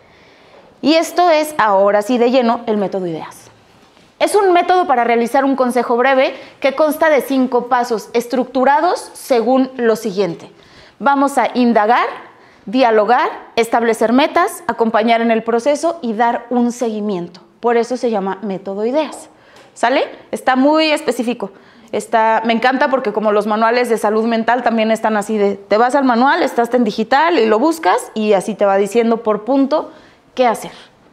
Y esto es, ahora sí de lleno, el método IDEAS. Es un método para realizar un consejo breve que consta de cinco pasos estructurados según lo siguiente. Vamos a indagar, dialogar, establecer metas, acompañar en el proceso y dar un seguimiento. Por eso se llama método IDEAS. ¿Sale? Está muy específico. Está, me encanta porque como los manuales de salud mental también están así de, te vas al manual, estás en digital y lo buscas y así te va diciendo por punto qué hacer.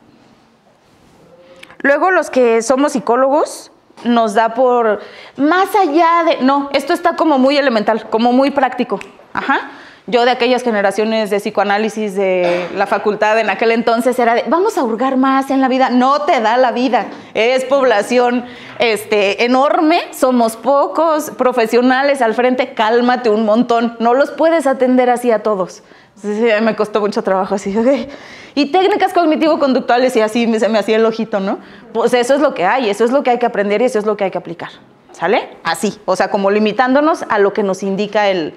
Luego los que somos psicólogos nos da por más allá de, no, esto está como muy elemental, como muy práctico. Ajá. Yo de aquellas generaciones de psicoanálisis de la facultad en aquel entonces era de, vamos a hurgar más en la vida. No te da la vida, es población este, enorme, somos pocos profesionales al frente, cálmate un montón, no los puedes atender así a todos. Entonces, me costó mucho trabajo así, okay. Y técnicas cognitivo-conductuales y así se me hacía el ojito, ¿no? Pues eso es lo que hay, eso es lo que hay que aprender y eso es lo que hay que aplicar, ¿sale? Así, o sea, como limitándonos a lo que nos indica el,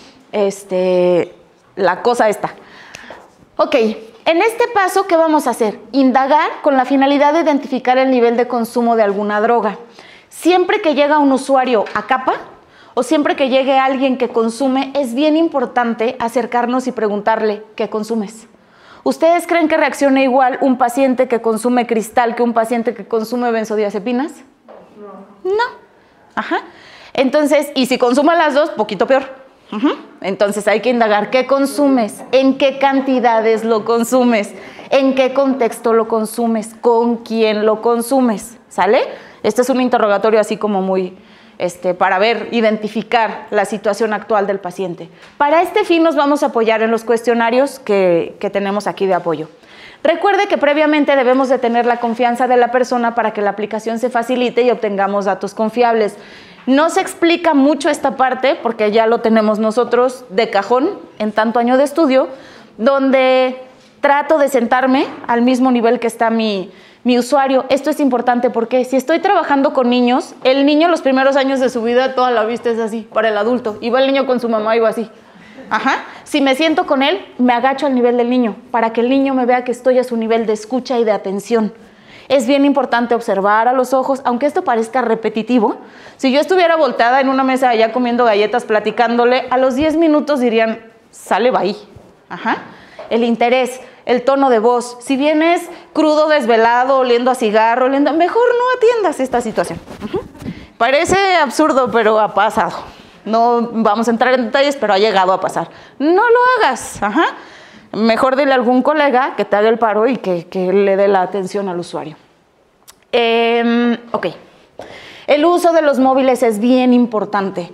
este, la cosa esta. Ok, en este paso, ¿qué vamos a hacer? Indagar con la finalidad de identificar el nivel de consumo de alguna droga. Siempre que llega un usuario a CAPA, o siempre que llegue alguien que consume, es bien importante acercarnos y preguntarle, ¿qué consumes? ¿Ustedes creen que reaccione igual un paciente que consume cristal que un paciente que consume benzodiazepinas? No. No. Ajá. Entonces, y si consume las dos, poquito peor. Uh-huh. Entonces hay que indagar, ¿qué consumes? ¿En qué cantidades lo consumes? ¿En qué contexto lo consumes? ¿Con quién lo consumes? ¿Sale? Este es un interrogatorio así como muy... Este, para ver, identificar la situación actual del paciente. Para este fin nos vamos a apoyar en los cuestionarios que, que tenemos aquí de apoyo. Recuerde que previamente debemos de tener la confianza de la persona para que la aplicación se facilite y obtengamos datos confiables. No se explica mucho esta parte porque ya lo tenemos nosotros de cajón en tanto año de estudio, donde trato de sentarme al mismo nivel que está mi... mi usuario. Esto es importante porque si estoy trabajando con niños, el niño los primeros años de su vida toda la vista es así, para el adulto, y va el niño con su mamá y va así. Ajá. Si me siento con él, me agacho al nivel del niño, para que el niño me vea que estoy a su nivel de escucha y de atención. Es bien importante observar a los ojos, aunque esto parezca repetitivo. Si yo estuviera volteada en una mesa allá comiendo galletas, platicándole, a los diez minutos dirían, sale, va ahí. Ajá. El interés, el tono de voz. Si vienes crudo, desvelado, oliendo a cigarro, oliendo, mejor no atiendas esta situación. Uh-huh. Parece absurdo, pero ha pasado. No vamos a entrar en detalles, pero ha llegado a pasar. No lo hagas. Ajá. Mejor dile a algún colega que te haga el paro y que, que le dé la atención al usuario. Eh, ok. El uso de los móviles es bien importante.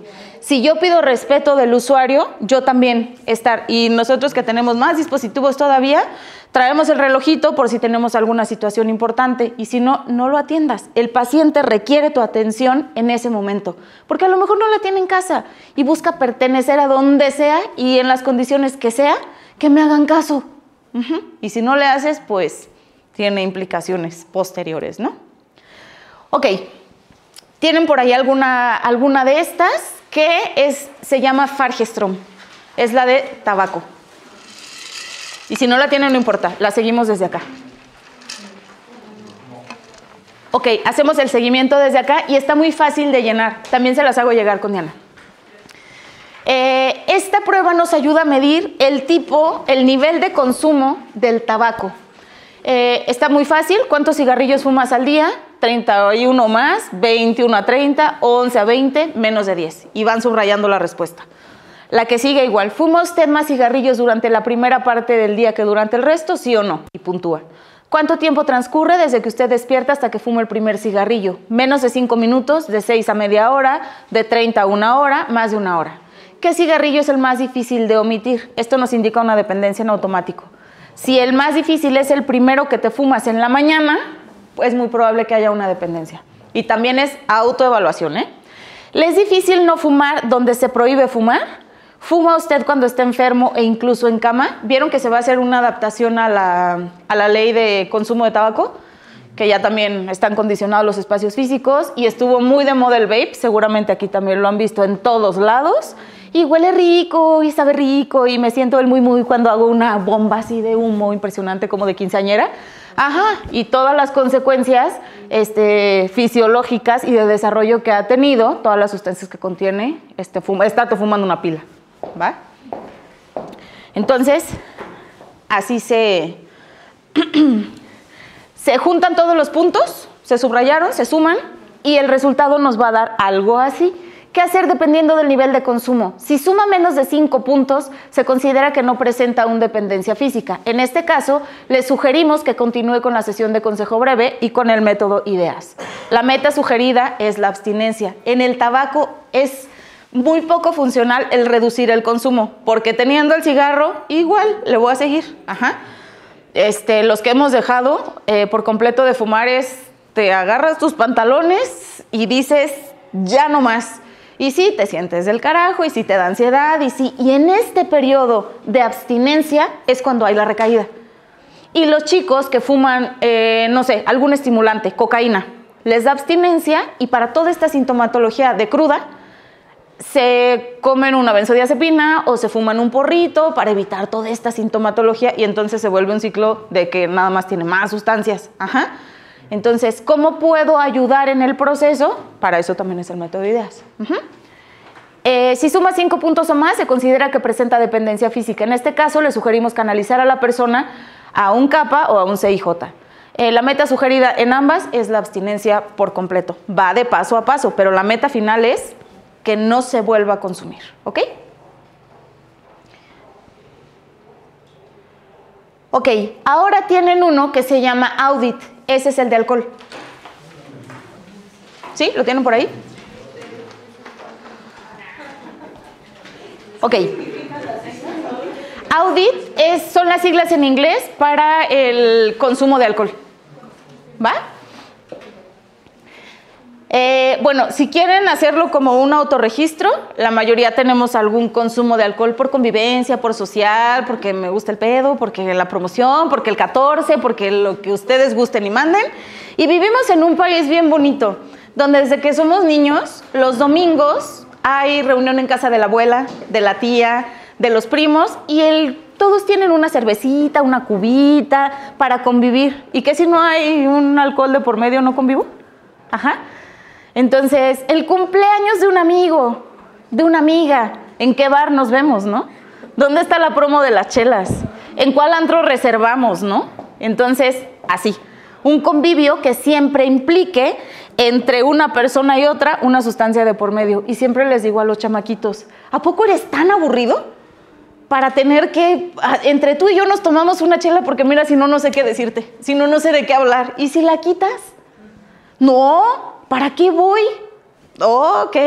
si yo pido respeto del usuario, yo también estar. Y nosotros que tenemos más dispositivos todavía, traemos el relojito por si tenemos alguna situación importante. Y si no, no lo atiendas. El paciente requiere tu atención en ese momento. Porque a lo mejor no la tiene en casa y busca pertenecer a donde sea y en las condiciones que sea, que me hagan caso. Uh-huh. Y si no le haces, pues tiene implicaciones posteriores, ¿no? Ok. ¿Tienen por ahí alguna, alguna de estas? Que es, se llama Fargestrom, es la de tabaco. Y si no la tienen, no importa, la seguimos desde acá. Ok, hacemos el seguimiento desde acá y está muy fácil de llenar. También se las hago llegar con Diana. Eh, esta prueba nos ayuda a medir el tipo, el nivel de consumo del tabaco. Eh, está muy fácil. ¿Cuántos cigarrillos fumas al día? treinta y uno más, veintiuno a treinta, once a veinte, menos de diez. Y van subrayando la respuesta. La que sigue igual. ¿Fuma usted más cigarrillos durante la primera parte del día que durante el resto? ¿Sí o no? Y puntúa. ¿Cuánto tiempo transcurre desde que usted despierta hasta que fuma el primer cigarrillo? Menos de cinco minutos, de seis a media hora, de treinta a una hora, más de una hora. ¿Qué cigarrillo es el más difícil de omitir? Esto nos indica una dependencia en automático. Si el más difícil es el primero que te fumas en la mañana, es muy probable que haya una dependencia. Y también es autoevaluación, ¿eh? ¿Le es difícil no fumar donde se prohíbe fumar? ¿Fuma usted cuando está enfermo e incluso en cama? ¿Vieron que se va a hacer una adaptación a la, a la ley de consumo de tabaco? Que ya también están condicionados los espacios físicos y estuvo muy de moda el vape, seguramente aquí también lo han visto en todos lados. Y huele rico y sabe rico y me siento el muy muy cuando hago una bomba así de humo impresionante como de quinceañera. Ajá, y todas las consecuencias este, fisiológicas y de desarrollo que ha tenido, todas las sustancias que contiene, este, fuma, está fumando una pila, ¿va? Entonces, así se, se juntan todos los puntos, se subrayaron, se suman y el resultado nos va a dar algo así. ¿Qué hacer dependiendo del nivel de consumo? Si suma menos de cinco puntos, se considera que no presenta una dependencia física. En este caso, le sugerimos que continúe con la sesión de consejo breve y con el método IDEAS. La meta sugerida es la abstinencia. En el tabaco es muy poco funcional el reducir el consumo, porque teniendo el cigarro, igual le voy a seguir. Ajá. Este, los que hemos dejado eh, por completo de fumar es, te agarras tus pantalones y dices, ya no más. Y sí, te sientes del carajo, y sí te da ansiedad, y sí. Y en este periodo de abstinencia es cuando hay la recaída. Y los chicos que fuman, eh, no sé, algún estimulante, cocaína, les da abstinencia y para toda esta sintomatología de cruda, se comen una benzodiazepina o se fuman un porrito para evitar toda esta sintomatología y entonces se vuelve un ciclo de que nada más tiene más sustancias. Ajá. Entonces, ¿cómo puedo ayudar en el proceso? Para eso también es el método IDEAS. Uh-huh. eh, si suma cinco puntos o más, se considera que presenta dependencia física. En este caso, le sugerimos canalizar a la persona a un CAPA o a un C I J. Eh, la meta sugerida en ambas es la abstinencia por completo. Va de paso a paso, pero la meta final es que no se vuelva a consumir. ¿Ok? Ok, ahora tienen uno que se llama Audit. Ese es el de alcohol. ¿Sí? ¿Lo tienen por ahí? Ok. Audit es, son las siglas en inglés para el consumo de alcohol. ¿Va? Eh, bueno, si quieren hacerlo como un autorregistro, la mayoría tenemos algún consumo de alcohol por convivencia, por social, porque me gusta el pedo, porque la promoción, porque el catorce, porque lo que ustedes gusten y manden. Y vivimos en un país bien bonito, donde desde que somos niños, los domingos hay reunión en casa de la abuela, de la tía, de los primos, y el, todos tienen una cervecita, una cubita para convivir. ¿Y qué si no hay un alcohol de por medio, no convivo? Ajá. Entonces, el cumpleaños de un amigo, de una amiga, ¿en qué bar nos vemos, no? ¿Dónde está la promo de las chelas? ¿En cuál antro reservamos, no? Entonces, así, un convivio que siempre implique entre una persona y otra una sustancia de por medio. Y siempre les digo a los chamaquitos, ¿a poco eres tan aburrido para tener que, entre tú y yo nos tomamos una chela porque mira, si no, no sé qué decirte, si no, no sé de qué hablar? ¿Y si la quitas? No. ¿Para qué voy? Oh, ok.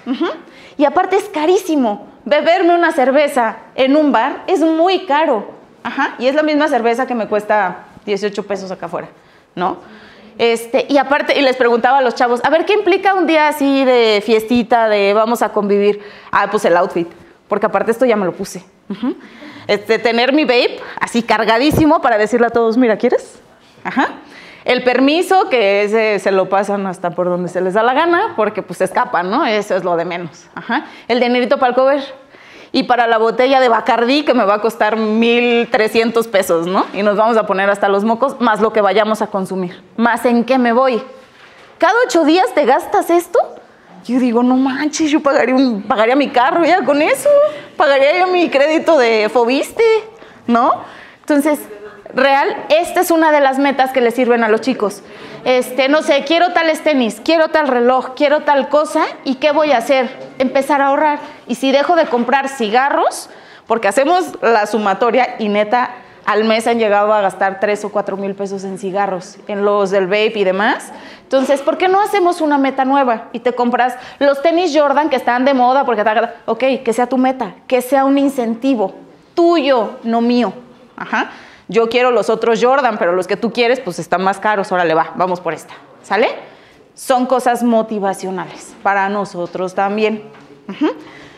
Uh-huh. Y aparte es carísimo. Beberme una cerveza en un bar es muy caro. Ajá. Y es la misma cerveza que me cuesta dieciocho pesos acá afuera, ¿no? Este, y aparte, y les preguntaba a los chavos, a ver, ¿qué implica un día así de fiestita, de vamos a convivir? Ah, pues el outfit, porque aparte esto ya me lo puse. Uh-huh. Este, tener mi vape así cargadísimo para decirle a todos, mira, ¿quieres? Ajá. El permiso, que ese se lo pasan hasta por donde se les da la gana, porque pues se escapan, ¿no? Eso es lo de menos. Ajá. El dinerito para el cover. Y para la botella de Bacardí, que me va a costar mil trescientos pesos, ¿no? Y nos vamos a poner hasta los mocos, más lo que vayamos a consumir. ¿Más en qué me voy? ¿Cada ocho días te gastas esto? Yo digo, no manches, yo pagaría, un, pagaría mi carro ya con eso. Pagaría yo mi crédito de Fobiste, ¿no? Entonces, real, esta es una de las metas que le sirven a los chicos. Este, no sé, quiero tales tenis, quiero tal reloj, quiero tal cosa, ¿y qué voy a hacer? Empezar a ahorrar. Y si dejo de comprar cigarros, porque hacemos la sumatoria y neta, al mes han llegado a gastar tres o cuatro mil pesos en cigarros, en los del vape y demás. Entonces, ¿por qué no hacemos una meta nueva? Y te compras los tenis Jordan que están de moda, porque está, ok, que sea tu meta, que sea un incentivo tuyo, no mío. Ajá. Yo quiero los otros Jordan, pero los que tú quieres, pues están más caros. Órale, va, vamos por esta. ¿Sale? Son cosas motivacionales para nosotros también. Uh-huh.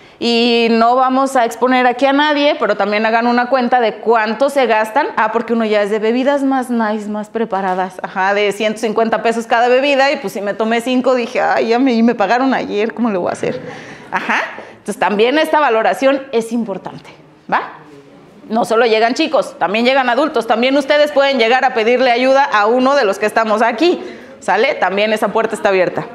Y no vamos a exponer aquí a nadie, pero también hagan una cuenta de cuánto se gastan. Ah, porque uno ya es de bebidas más nice, más preparadas. Ajá, de ciento cincuenta pesos cada bebida. Y pues si me tomé cinco, dije, ay, ya me, me pagaron ayer, ¿cómo le voy a hacer? Ajá. Entonces también esta valoración es importante. ¿Va? No solo llegan chicos, también llegan adultos. También ustedes pueden llegar a pedirle ayuda a uno de los que estamos aquí. ¿Sale? También esa puerta está abierta.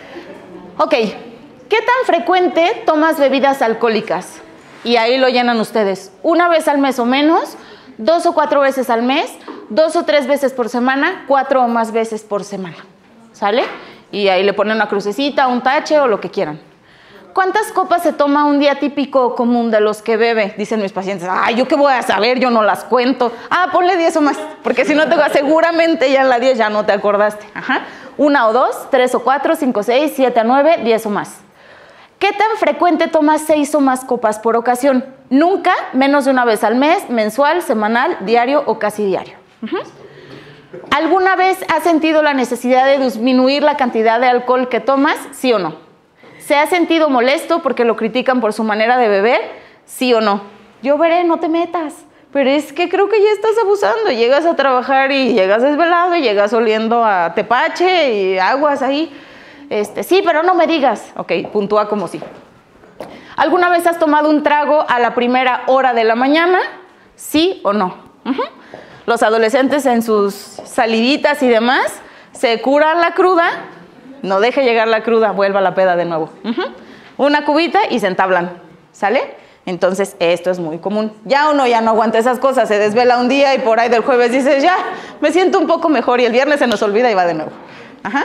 Ok. ¿Qué tan frecuente tomas bebidas alcohólicas? Y ahí lo llenan ustedes. ¿Una vez al mes o menos? ¿Dos o cuatro veces al mes? ¿Dos o tres veces por semana? ¿Cuatro o más veces por semana? ¿Sale? Y ahí le ponen una crucecita, un tache o lo que quieran. ¿Cuántas copas se toma un día típico común de los que bebe? Dicen mis pacientes, ay, ¿yo qué voy a saber? Yo no las cuento. Ah, ponle diez o más, porque si no te seguramente ya en la diez ya no te acordaste. Ajá. Una o dos, tres o cuatro, cinco, seis, siete a nueve, diez o más. ¿Qué tan frecuente tomas seis o más copas por ocasión? Nunca, menos de una vez al mes, mensual, semanal, diario o casi diario. Uh-huh. ¿Alguna vez has sentido la necesidad de disminuir la cantidad de alcohol que tomas? ¿Sí o no? ¿Se ha sentido molesto porque lo critican por su manera de beber? ¿Sí o no? Yo veré, no te metas. Pero es que creo que ya estás abusando. Llegas a trabajar y llegas desvelado y llegas oliendo a tepache y aguas ahí. Este, sí, pero no me digas. Ok, puntúa como sí. ¿Alguna vez has tomado un trago a la primera hora de la mañana? ¿Sí o no? Uh-huh. Los adolescentes en sus saliditas y demás se curan la cruda. No deje llegar la cruda, vuelva a la peda de nuevo. Uh-huh. Una cubita y se entablan. ¿Sale? Entonces, esto es muy común. Ya uno ya no aguanta esas cosas, se desvela un día y por ahí del jueves dices, ya, me siento un poco mejor y el viernes se nos olvida y va de nuevo. Ajá.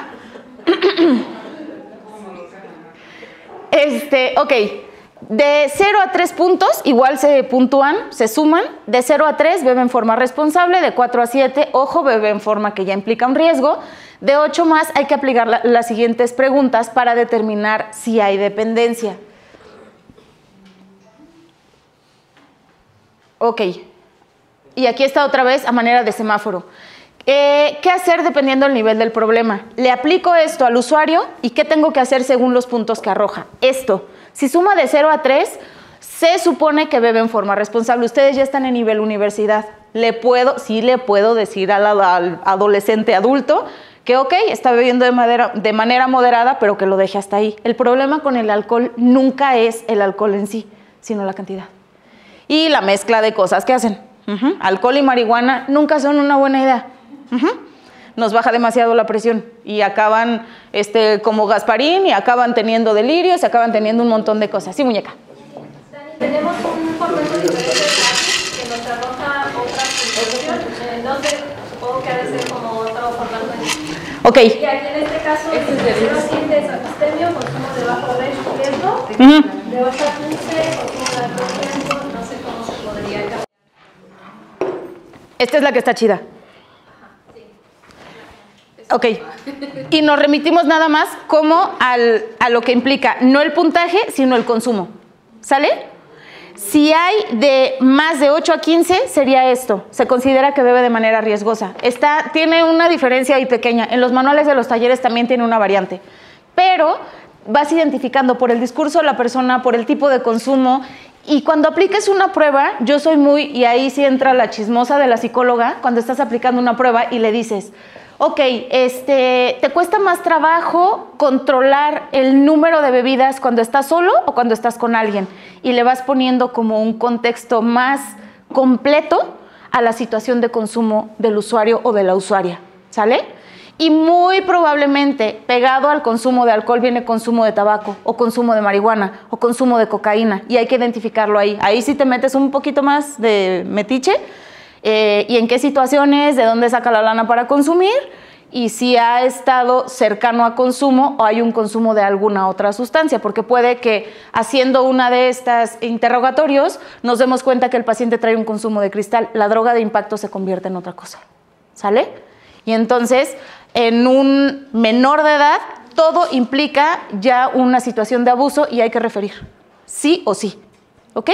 Este, ok. De cero a tres puntos, igual se puntúan, se suman. De cero a tres, bebe en forma responsable. De cuatro a siete, ojo, bebe en forma que ya implica un riesgo. De ocho más, hay que aplicar la, las siguientes preguntas para determinar si hay dependencia. Ok. Y aquí está otra vez a manera de semáforo. Eh, ¿Qué hacer dependiendo del nivel del problema? Le aplico esto al usuario y ¿qué tengo que hacer según los puntos que arroja? Esto. Si suma de cero a tres, se supone que bebe en forma responsable. Ustedes ya están en nivel universidad. Le puedo, sí le puedo decir al, al adolescente adulto que ok, está bebiendo de, madera, de manera moderada, pero que lo deje hasta ahí. El problema con el alcohol nunca es el alcohol en sí, sino la cantidad. Y la mezcla de cosas que hacen. Uh-huh. Alcohol y marihuana nunca son una buena idea. Uh-huh. Nos baja demasiado la presión y acaban este, como Gasparín y acaban teniendo delirios y acaban teniendo un montón de cosas. Sí, muñeca. Dani, tenemos un formato diferente que nos arroja otra puntuación. Entonces, supongo que ha de ser como otro formato. Ok. Y aquí en este caso, este es de cero a siete es abstemio, consumo de bajo riesgo. Uh-huh. De ocho a quince, consumo de alto riesgo. No sé cómo se podría cambiar. Esta es la que está chida. Ok. Y nos remitimos nada más como al, a lo que implica, no el puntaje, sino el consumo. ¿Sale? Si hay de más de ocho a quince, sería esto. Se considera que bebe de manera riesgosa. Está, tiene una diferencia ahí pequeña. En los manuales de los talleres también tiene una variante. Pero vas identificando por el discurso de la persona, por el tipo de consumo. Y cuando apliques una prueba, yo soy muy, y ahí sí entra la chismosa de la psicóloga, cuando estás aplicando una prueba y le dices, ok, este, ¿te cuesta más trabajo controlar el número de bebidas cuando estás solo o cuando estás con alguien? Y le vas poniendo como un contexto más completo a la situación de consumo del usuario o de la usuaria, ¿sale? Y muy probablemente pegado al consumo de alcohol viene consumo de tabaco o consumo de marihuana o consumo de cocaína y hay que identificarlo ahí. Ahí sí te metes un poquito más de metiche eh, y en qué situaciones, de dónde saca la lana para consumir y si ha estado cercano a consumo o hay un consumo de alguna otra sustancia, porque puede que haciendo una de estas interrogatorios nos demos cuenta que el paciente trae un consumo de cristal. La droga de impacto se convierte en otra cosa, ¿sale? Y entonces, en un menor de edad, todo implica ya una situación de abuso y hay que referir, sí o sí, ¿ok?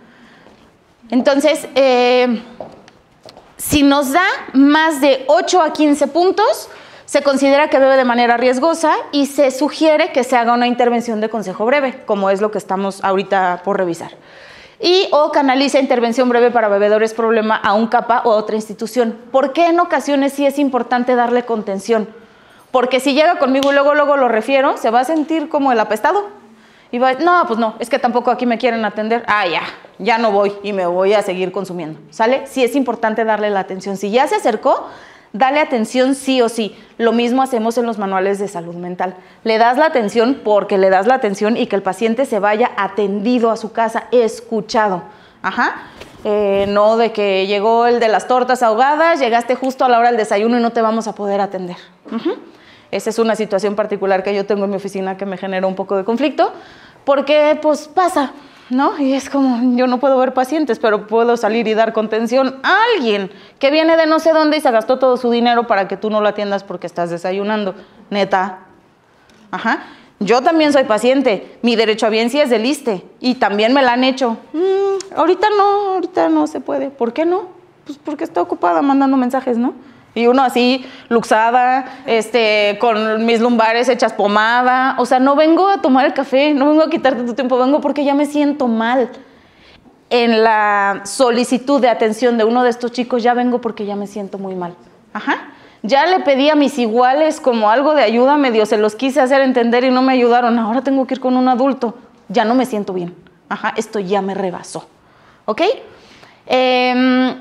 Entonces, eh, si nos da más de ocho a quince puntos, se considera que bebe de manera riesgosa y se sugiere que se haga una intervención de consejo breve, como es lo que estamos ahorita por revisar. Y o canaliza intervención breve para bebedores problema a un CAPA o a otra institución. ¿Por qué en ocasiones sí es importante darle contención? Porque si llega conmigo y luego, luego lo refiero, se va a sentir como el apestado. Y va a decir, no, pues no, es que tampoco aquí me quieren atender. Ah, ya, ya no voy y me voy a seguir consumiendo. ¿Sale? Sí es importante darle la atención. Si ya se acercó, dale atención sí o sí. Lo mismo hacemos en los manuales de salud mental. Le das la atención porque le das la atención y que el paciente se vaya atendido a su casa, escuchado. Ajá. Eh, no de que llegó el de las tortas ahogadas, llegaste justo a la hora del desayuno y no te vamos a poder atender. Uh-huh. Esa es una situación particular que yo tengo en mi oficina que me genera un poco de conflicto porque pues pasa, ¿no? Y es como, yo no puedo ver pacientes, pero puedo salir y dar contención a alguien que viene de no sé dónde y se gastó todo su dinero para que tú no lo atiendas porque estás desayunando. Neta. Ajá. Yo también soy paciente. Mi derechohabiencia es del ISSSTE y también me la han hecho. Mm, ahorita no, ahorita no se puede. ¿Por qué no? Pues porque está ocupada mandando mensajes, ¿no? Y uno así, luxada, este, con mis lumbares hechas pomada. O sea, no vengo a tomar el café, no vengo a quitarte tu tiempo, vengo porque ya me siento mal. En la solicitud de atención de uno de estos chicos, ya vengo porque ya me siento muy mal. Ajá. Ya le pedí a mis iguales como algo de ayuda, medio se los quise hacer entender y no me ayudaron. Ahora tengo que ir con un adulto. Ya no me siento bien. Ajá, esto ya me rebasó. ¿Ok? Eh...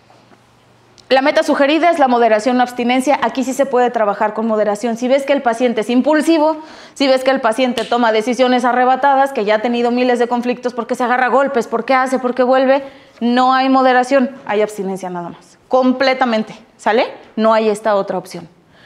La meta sugerida es la moderación o abstinencia. Aquí sí se puede trabajar con moderación. Si ves que el paciente es impulsivo, si ves que el paciente toma decisiones arrebatadas, que ya ha tenido miles de conflictos porque se agarra a golpes, porque hace, porque vuelve, no hay moderación, hay abstinencia nada más. Completamente, ¿sale? No hay esta otra opción.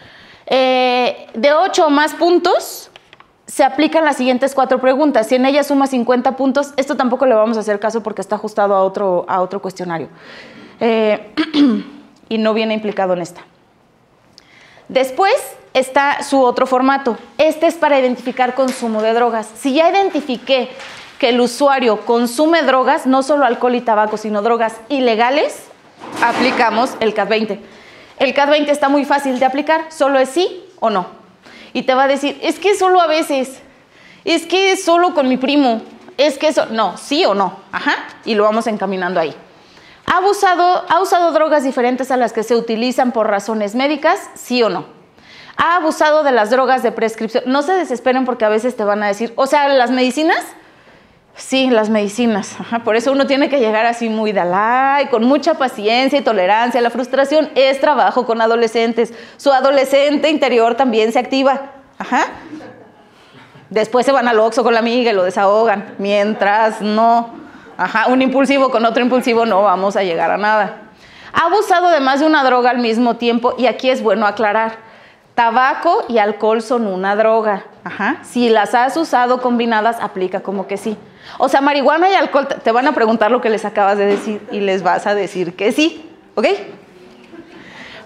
Eh, de ocho o más puntos, se aplican las siguientes cuatro preguntas. Si en ella suma cincuenta puntos, esto tampoco le vamos a hacer caso porque está ajustado a otro, a otro cuestionario. Eh... y no viene implicado en esta. Después está su otro formato. Este es para identificar consumo de drogas. Si ya identifiqué que el usuario consume drogas, no solo alcohol y tabaco, sino drogas ilegales, aplicamos el C A D veinte. El C A D veinte está muy fácil de aplicar, solo es sí o no. Y te va a decir, es que solo a veces, es que solo con mi primo, es que eso, no, sí o no, ajá, y lo vamos encaminando ahí. ¿Ha abusado, ¿Ha usado drogas diferentes a las que se utilizan por razones médicas? ¿Sí o no? ¿Ha abusado de las drogas de prescripción? No se desesperen porque a veces te van a decir, o sea, ¿las medicinas? Sí, las medicinas. Ajá, por eso uno tiene que llegar así muy de alá y con mucha paciencia y tolerancia. La frustración es trabajo con adolescentes. Su adolescente interior también se activa. Ajá. Después se van al Oxxo con la amiga y lo desahogan. Mientras no... Ajá, un impulsivo con otro impulsivo no vamos a llegar a nada. Ha abusado de más de una droga al mismo tiempo y aquí es bueno aclarar. Tabaco y alcohol son una droga. Ajá. Si las has usado combinadas, aplica como que sí. O sea, marihuana y alcohol, te van a preguntar lo que les acabas de decir y les vas a decir que sí. ¿Ok?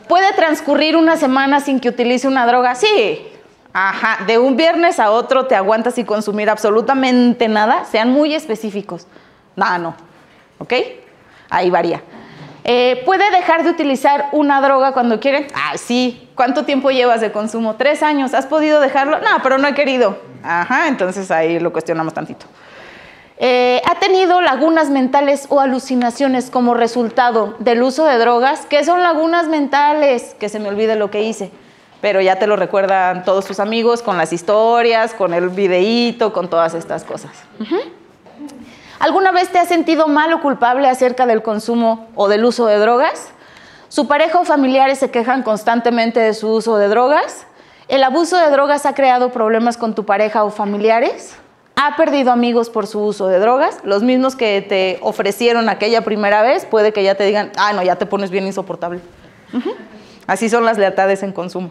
¿Puede transcurrir una semana sin que utilice una droga? Sí. Ajá, de un viernes a otro te aguantas sin consumir absolutamente nada. Sean muy específicos. No, no. ¿Ok? Ahí varía. Eh, ¿Puede dejar de utilizar una droga cuando quiere? Ah, sí. ¿Cuánto tiempo llevas de consumo? Tres años. ¿Has podido dejarlo? No, pero no he querido. Ajá, entonces ahí lo cuestionamos tantito. Eh, ¿Ha tenido lagunas mentales o alucinaciones como resultado del uso de drogas? ¿Qué son lagunas mentales? Que se me olvide lo que hice. Pero ya te lo recuerdan todos tus amigos con las historias, con el videíto, con todas estas cosas. Uh-huh. ¿Alguna vez te has sentido mal o culpable acerca del consumo o del uso de drogas? ¿Su pareja o familiares se quejan constantemente de su uso de drogas? ¿El abuso de drogas ha creado problemas con tu pareja o familiares? ¿Ha perdido amigos por su uso de drogas? Los mismos que te ofrecieron aquella primera vez, puede que ya te digan, ah, no, ya te pones bien insoportable. Uh-huh. Así son las lealtades en consumo.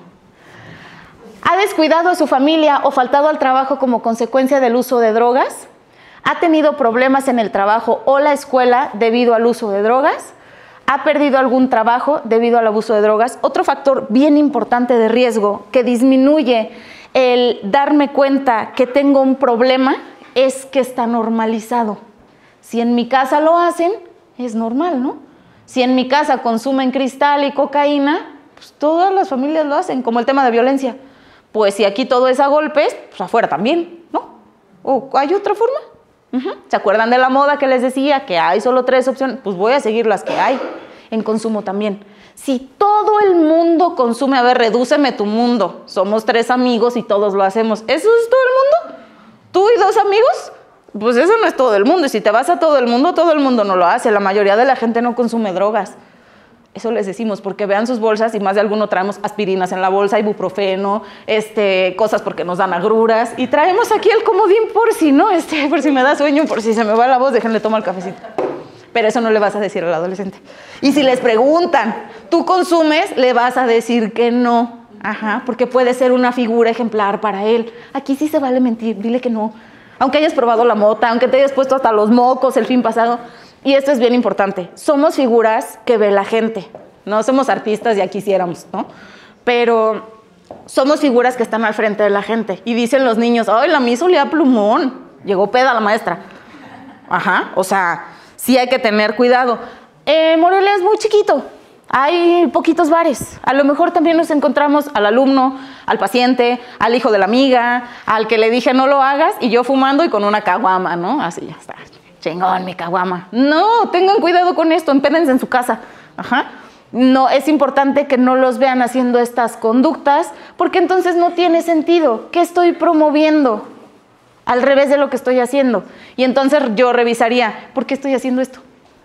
¿Ha descuidado a su familia o faltado al trabajo como consecuencia del uso de drogas? ¿Ha tenido problemas en el trabajo o la escuela debido al uso de drogas? ¿Ha perdido algún trabajo debido al abuso de drogas? Otro factor bien importante de riesgo que disminuye el darme cuenta que tengo un problema es que está normalizado. Si en mi casa lo hacen, es normal, ¿no? Si en mi casa consumen cristal y cocaína, pues todas las familias lo hacen, como el tema de violencia. Pues si aquí todo es a golpes, pues afuera también, ¿no? ¿O hay otra forma? Uh-huh. ¿Se acuerdan de la moda que les decía que hay solo tres opciones? Pues voy a seguir las que hay en consumo también. Si todo el mundo consume, a ver, redúceme tu mundo. Somos tres amigos y todos lo hacemos. ¿Eso es todo el mundo? ¿Tú y dos amigos? Pues eso no es todo el mundo. Y si te vas a todo el mundo, todo el mundo no lo hace. La mayoría de la gente no consume drogas. Eso les decimos, porque vean sus bolsas y más de alguno traemos aspirinas en la bolsa, ibuprofeno, este, cosas porque nos dan agruras. Y traemos aquí el comodín por si, ¿no? Este, por si me da sueño, por si se me va la voz, déjenle tomar el cafecito. Pero eso no le vas a decir al adolescente. Y si les preguntan, ¿tú consumes? Le vas a decir que no. Ajá, porque puede ser una figura ejemplar para él. Aquí sí se vale mentir, dile que no. Aunque hayas probado la mota, aunque te hayas puesto hasta los mocos el fin pasado. Y esto es bien importante, somos figuras que ve la gente, no somos artistas, ya quisiéramos, ¿no? Pero somos figuras que están al frente de la gente. Y dicen los niños, ay, la mía olía a plumón, llegó peda la maestra. Ajá, o sea, sí hay que tener cuidado. Eh, Morelia es muy chiquito, hay poquitos bares. A lo mejor también nos encontramos al alumno, al paciente, al hijo de la amiga, al que le dije no lo hagas, y yo fumando y con una caguama, ¿no? Así ya está. Chingón, mi caguama. No, tengan cuidado con esto, empédense en su casa. Ajá. No, es importante que no los vean haciendo estas conductas, porque entonces no tiene sentido. ¿Qué estoy promoviendo? Al revés de lo que estoy haciendo. Y entonces yo revisaría, ¿por qué estoy haciendo esto?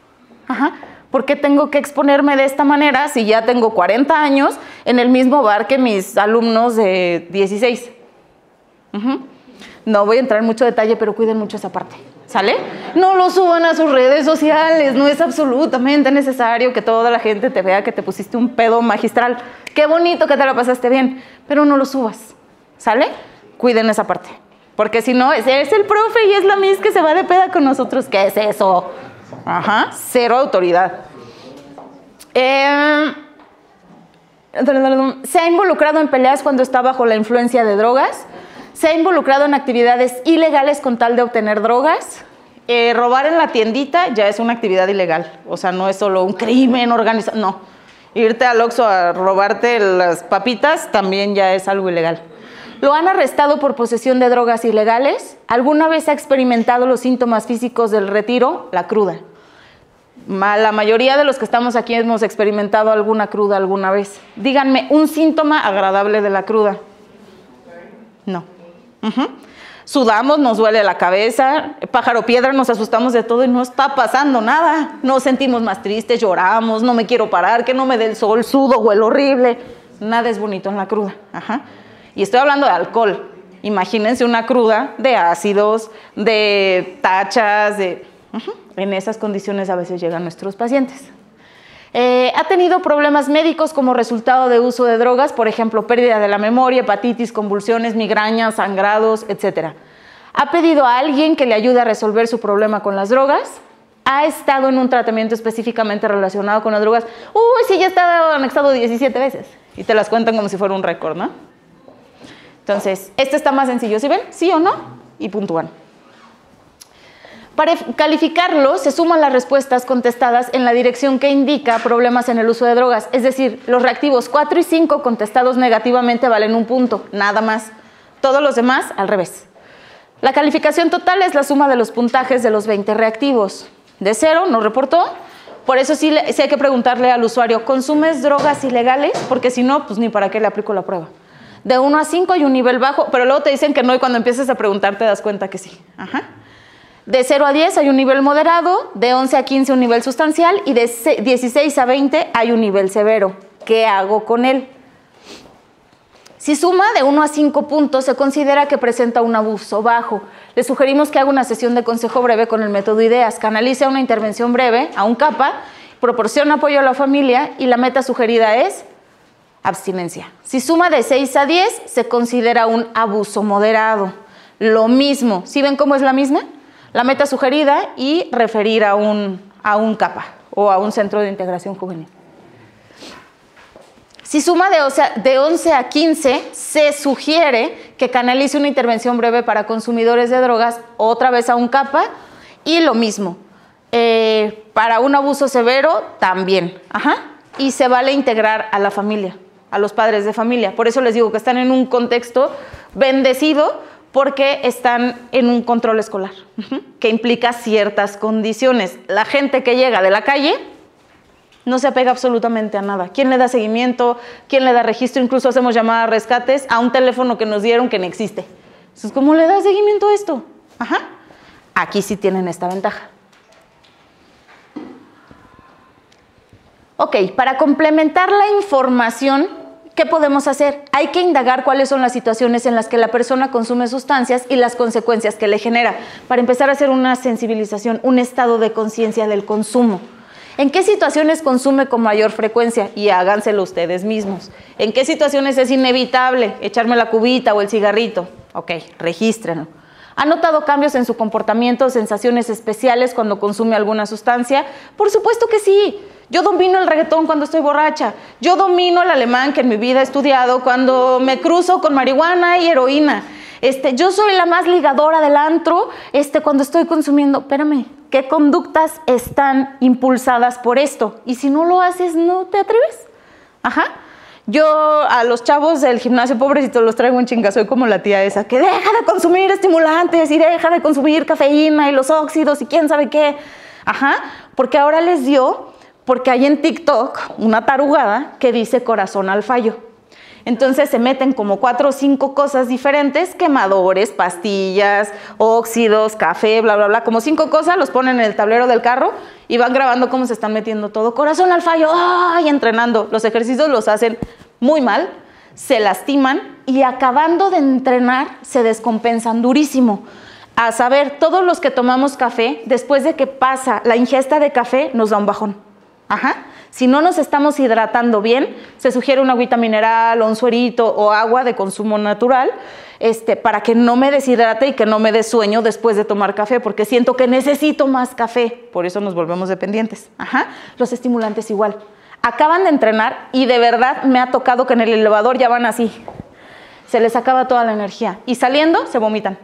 Ajá. ¿Por qué tengo que exponerme de esta manera si ya tengo cuarenta años en el mismo bar que mis alumnos de dieciséis? Uh-huh. No voy a entrar en mucho detalle, pero cuiden mucho esa parte. ¿Sale? No lo suban a sus redes sociales, no es absolutamente necesario que toda la gente te vea que te pusiste un pedo magistral. Qué bonito que te la pasaste bien, pero no lo subas, ¿sale? Cuiden esa parte, porque si no, es, es el profe y es la miss que se va de peda con nosotros. ¿Qué es eso? Ajá, cero autoridad. Eh, ¿Se ha involucrado en peleas cuando está bajo la influencia de drogas? ¿Se ha involucrado en actividades ilegales con tal de obtener drogas? Eh, robar en la tiendita ya es una actividad ilegal. O sea, no es solo un crimen organizado, no. Irte al Oxxo a robarte las papitas también ya es algo ilegal. ¿Lo han arrestado por posesión de drogas ilegales? ¿Alguna vez ha experimentado los síntomas físicos del retiro? La cruda. La mayoría de los que estamos aquí hemos experimentado alguna cruda alguna vez. Díganme un síntoma agradable de la cruda. No. Uh-huh. Sudamos, nos duele la cabeza, pájaro piedra, nos asustamos de todo y no está pasando nada. Nos sentimos más tristes, lloramos, no me quiero parar, que no me dé el sol, sudo, huele horrible. Nada es bonito en la cruda. Ajá. Y estoy hablando de alcohol. Imagínense una cruda de ácidos, de tachas, de... Uh-huh. En esas condiciones a veces llegan nuestros pacientes. Eh, ¿Ha tenido problemas médicos como resultado de uso de drogas? Por ejemplo, pérdida de la memoria, hepatitis, convulsiones, migrañas, sangrados, etcétera. ¿Ha pedido a alguien que le ayude a resolver su problema con las drogas? ¿Ha ha estado en un tratamiento específicamente relacionado con las drogas, uy, sí, ya está anexado diecisiete veces. Y te las cuentan como si fuera un récord, ¿no? Entonces, este está más sencillo. ¿Sí ven? ¿Sí o no? Y puntúan. Para calificarlo, se suman las respuestas contestadas en la dirección que indica problemas en el uso de drogas. Es decir, los reactivos cuatro y cinco contestados negativamente valen un punto, nada más. Todos los demás, al revés. La calificación total es la suma de los puntajes de los veinte reactivos. De cero, no reportó. Por eso sí, sí hay que preguntarle al usuario, ¿consumes drogas ilegales? Porque si no, pues ni para qué le aplico la prueba. De uno a cinco hay un nivel bajo, pero luego te dicen que no y cuando empiezas a preguntar te das cuenta que sí. Ajá. De cero a diez hay un nivel moderado, de once a quince un nivel sustancial y de dieciséis a veinte hay un nivel severo. ¿Qué hago con él? Si suma de uno a cinco puntos, se considera que presenta un abuso bajo. Le sugerimos que haga una sesión de consejo breve con el método IDEAS, canalice una intervención breve a un CAPA, proporciona apoyo a la familia y la meta sugerida es abstinencia. Si suma de seis a diez, se considera un abuso moderado. Lo mismo, ¿sí ven cómo es la misma? La meta sugerida y referir a un, a un CAPA o a un centro de integración juvenil. Si suma de once a quince, se sugiere que canalice una intervención breve para consumidores de drogas, otra vez a un CAPA, y lo mismo. Eh, para un abuso severo, también. Ajá. Y se vale integrar a la familia, a los padres de familia. Por eso les digo que están en un contexto bendecido, porque están en un control escolar, que implica ciertas condiciones. La gente que llega de la calle no se apega absolutamente a nada. ¿Quién le da seguimiento? ¿Quién le da registro? Incluso hacemos llamadas rescates a un teléfono que nos dieron que no existe. Entonces, ¿cómo le da seguimiento a esto? Ajá. Aquí sí tienen esta ventaja. Ok, para complementar la información, ¿qué podemos hacer? Hay que indagar cuáles son las situaciones en las que la persona consume sustancias y las consecuencias que le genera, para empezar a hacer una sensibilización, un estado de conciencia del consumo. ¿En qué situaciones consume con mayor frecuencia? Y háganselo ustedes mismos. ¿En qué situaciones es inevitable echarme la cubita o el cigarrito? Ok, regístrenlo. ¿Ha notado cambios en su comportamiento, sensaciones especiales cuando consume alguna sustancia? Por supuesto que sí. Yo domino el reggaetón cuando estoy borracha. Yo domino el alemán que en mi vida he estudiado cuando me cruzo con marihuana y heroína. Este, yo soy la más ligadora del antro este, cuando estoy consumiendo. Espérame, ¿qué conductas están impulsadas por esto? Y si no lo haces, ¿no te atreves? Ajá. Yo a los chavos del gimnasio, pobrecitos, los traigo un chingazo. Soy como la tía esa que deja de consumir estimulantes y deja de consumir cafeína y los óxidos y quién sabe qué. Ajá, porque ahora les dio, porque hay en TikTok una tarugada que dice corazón al fallo. Entonces se meten como cuatro o cinco cosas diferentes, quemadores, pastillas, óxidos, café, bla, bla, bla, como cinco cosas, los ponen en el tablero del carro y van grabando cómo se están metiendo todo. Corazón al fallo, ¡ay! Entrenando. Los ejercicios los hacen muy mal, se lastiman y acabando de entrenar se descompensan durísimo. A saber, todos los que tomamos café, después de que pasa la ingesta de café, nos da un bajón. Ajá. Si no nos estamos hidratando bien, se sugiere una agüita mineral o un suerito o agua de consumo natural este, para que no me deshidrate y que no me dé sueño después de tomar café, porque siento que necesito más café, por eso nos volvemos dependientes. Ajá. Los estimulantes igual. Acaban de entrenar y de verdad me ha tocado que en el elevador ya van así. Se les acaba toda la energía y saliendo se vomitan.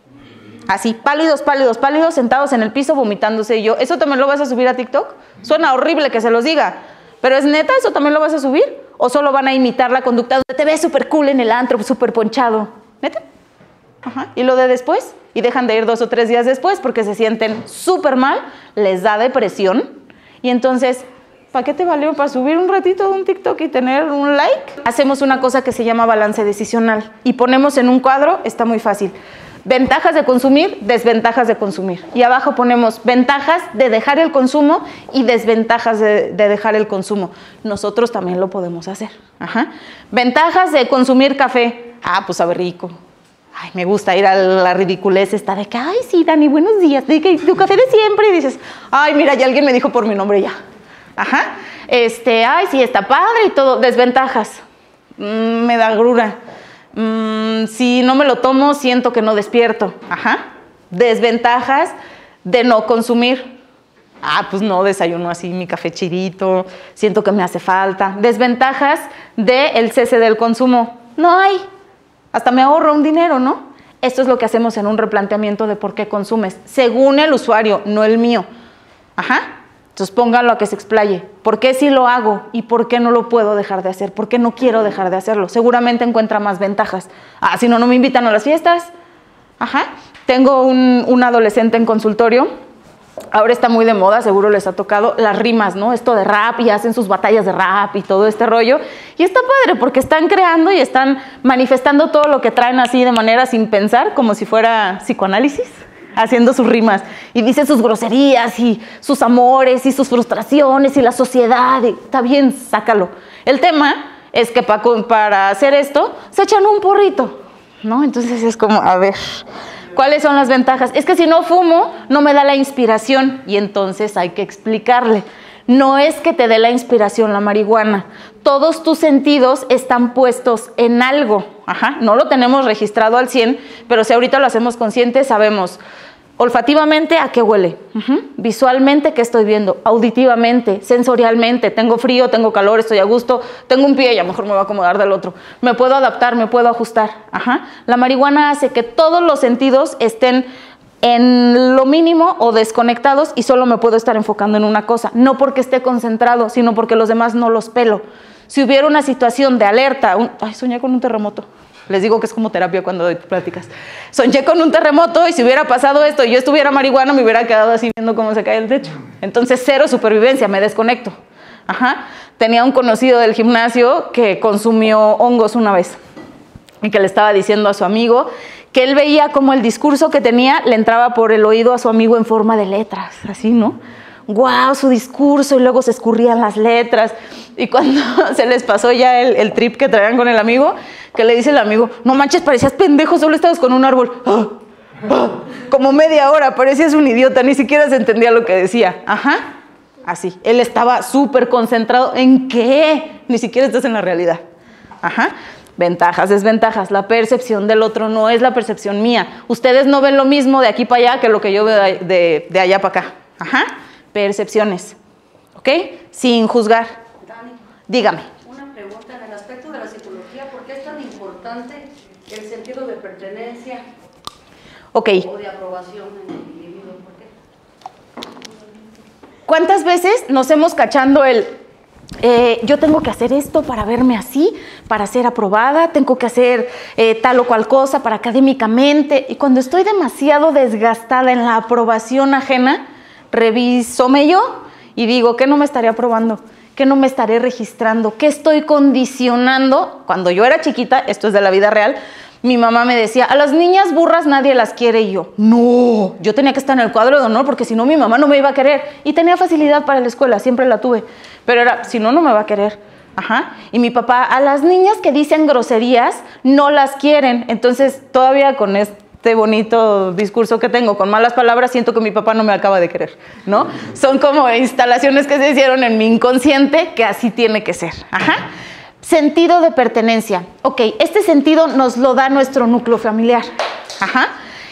Así, pálidos, pálidos, pálidos, sentados en el piso vomitándose. Y yo, ¿eso también lo vas a subir a TikTok? Suena horrible que se los diga, pero ¿es neta? ¿Eso también lo vas a subir? ¿O solo van a imitar la conducta donde te ves súper cool en el antro, súper ponchado? ¿Neta? Ajá. ¿Y lo de después? Y dejan de ir dos o tres días después porque se sienten súper mal, les da depresión. Y entonces, ¿para qué te valió? ¿Para subir un ratito un TikTok y tener un like? Hacemos una cosa que se llama balance decisional y ponemos en un cuadro, está muy fácil. Ventajas de consumir, desventajas de consumir. Y abajo ponemos ventajas de dejar el consumo y desventajas de, de dejar el consumo. Nosotros también lo podemos hacer. Ajá. Ventajas de consumir café. Ah, pues sabe rico. Ay, me gusta ir a la ridiculez esta de que, ay, sí, Dani, buenos días. De que tu café de siempre. Y dices, ay, mira, ya alguien me dijo por mi nombre ya. Ajá. Este, ay, sí, está padre y todo. Desventajas. Mm, me da grura. Mm, si no me lo tomo, siento que no despierto. Ajá. Desventajas de no consumir. Ah, pues no, desayuno así mi café chidito, siento que me hace falta. Desventajas del cese del consumo. No hay. Hasta me ahorro un dinero, ¿no? Esto es lo que hacemos en un replanteamiento de por qué consumes, según el usuario, no el mío. Ajá. Entonces pónganlo a que se explaye. ¿Por qué sí lo hago y por qué no lo puedo dejar de hacer? ¿Por qué no quiero dejar de hacerlo? Seguramente encuentra más ventajas. Ah, si no, no me invitan a las fiestas. Ajá. Tengo un, un adolescente en consultorio. Ahora está muy de moda, seguro les ha tocado, las rimas, ¿no? Esto de rap, y hacen sus batallas de rap y todo este rollo. Y está padre porque están creando y están manifestando todo lo que traen así de manera sin pensar, como si fuera psicoanálisis, haciendo sus rimas. Y dice sus groserías y sus amores y sus frustraciones y la sociedad. Y está bien, sácalo. El tema es que para, para hacer esto se echan un porrito, ¿no? Entonces es como, a ver... ¿Cuáles son las ventajas? Es que si no fumo, no me da la inspiración y entonces hay que explicarle. No es que te dé la inspiración la marihuana. Todos tus sentidos están puestos en algo. Ajá, no lo tenemos registrado al cien, pero si ahorita lo hacemos consciente, sabemos olfativamente a qué huele, uh-huh. Visualmente qué estoy viendo, auditivamente, sensorialmente, tengo frío, tengo calor, estoy a gusto, tengo un pie y a lo mejor me voy a acomodar del otro, me puedo adaptar, me puedo ajustar. Ajá. La marihuana hace que todos los sentidos estén en lo mínimo o desconectados y solo me puedo estar enfocando en una cosa, no porque esté concentrado, sino porque los demás no los pelo. Si hubiera una situación de alerta, un, ay, soñé con un terremoto. Les digo que es como terapia cuando doy pláticas. Soñé con un terremoto y si hubiera pasado esto y yo estuviera marihuana, me hubiera quedado así viendo cómo se cae el techo. Entonces, cero supervivencia, me desconecto. Ajá. Tenía un conocido del gimnasio que consumió hongos una vez y que le estaba diciendo a su amigo que él veía como el discurso que tenía le entraba por el oído a su amigo en forma de letras, así, ¿no? ¡Guau! Su discurso, y luego se escurrían las letras. Y cuando se les pasó ya el, el trip que traían con el amigo, que le dice el amigo, no manches, parecías pendejo, solo estabas con un árbol. ¡Ah! ¡Ah! Como media hora, parecías un idiota, ni siquiera se entendía lo que decía. Ajá, así. Él estaba súper concentrado. ¿En qué? Ni siquiera estás en la realidad. Ajá. Ventajas, desventajas. La percepción del otro no es la percepción mía. Ustedes no ven lo mismo de aquí para allá que lo que yo veo de, de, de allá para acá. Ajá. Percepciones. ¿Ok? Sin juzgar. Dani, dígame. una pregunta en el aspecto de la psicología. ¿Por qué es tan importante el sentido de pertenencia Ok. o de aprobación en el individuo? ¿Por qué? ¿Cuántas veces nos hemos cachando el... Eh, yo tengo que hacer esto para verme así, para ser aprobada, tengo que hacer eh, tal o cual cosa para académicamente, y cuando estoy demasiado desgastada en la aprobación ajena, revísome yo y digo, ¿qué no me estaré aprobando? ¿Qué no me estaré registrando? ¿Qué estoy condicionando? Cuando yo era chiquita, esto es de la vida real, mi mamá me decía, a las niñas burras nadie las quiere, y yo, no, yo tenía que estar en el cuadro de honor porque si no mi mamá no me iba a querer, y tenía facilidad para la escuela, siempre la tuve, pero era, si no, no me va a querer. Ajá. Y mi papá, a las niñas que dicen groserías, no las quieren. Entonces, todavía con este bonito discurso que tengo, con malas palabras, siento que mi papá no me acaba de querer, ¿no? Son como instalaciones que se hicieron en mi inconsciente, que así tiene que ser. Ajá. Sentido de pertenencia. Ok, este sentido nos lo da nuestro núcleo familiar. Ajá.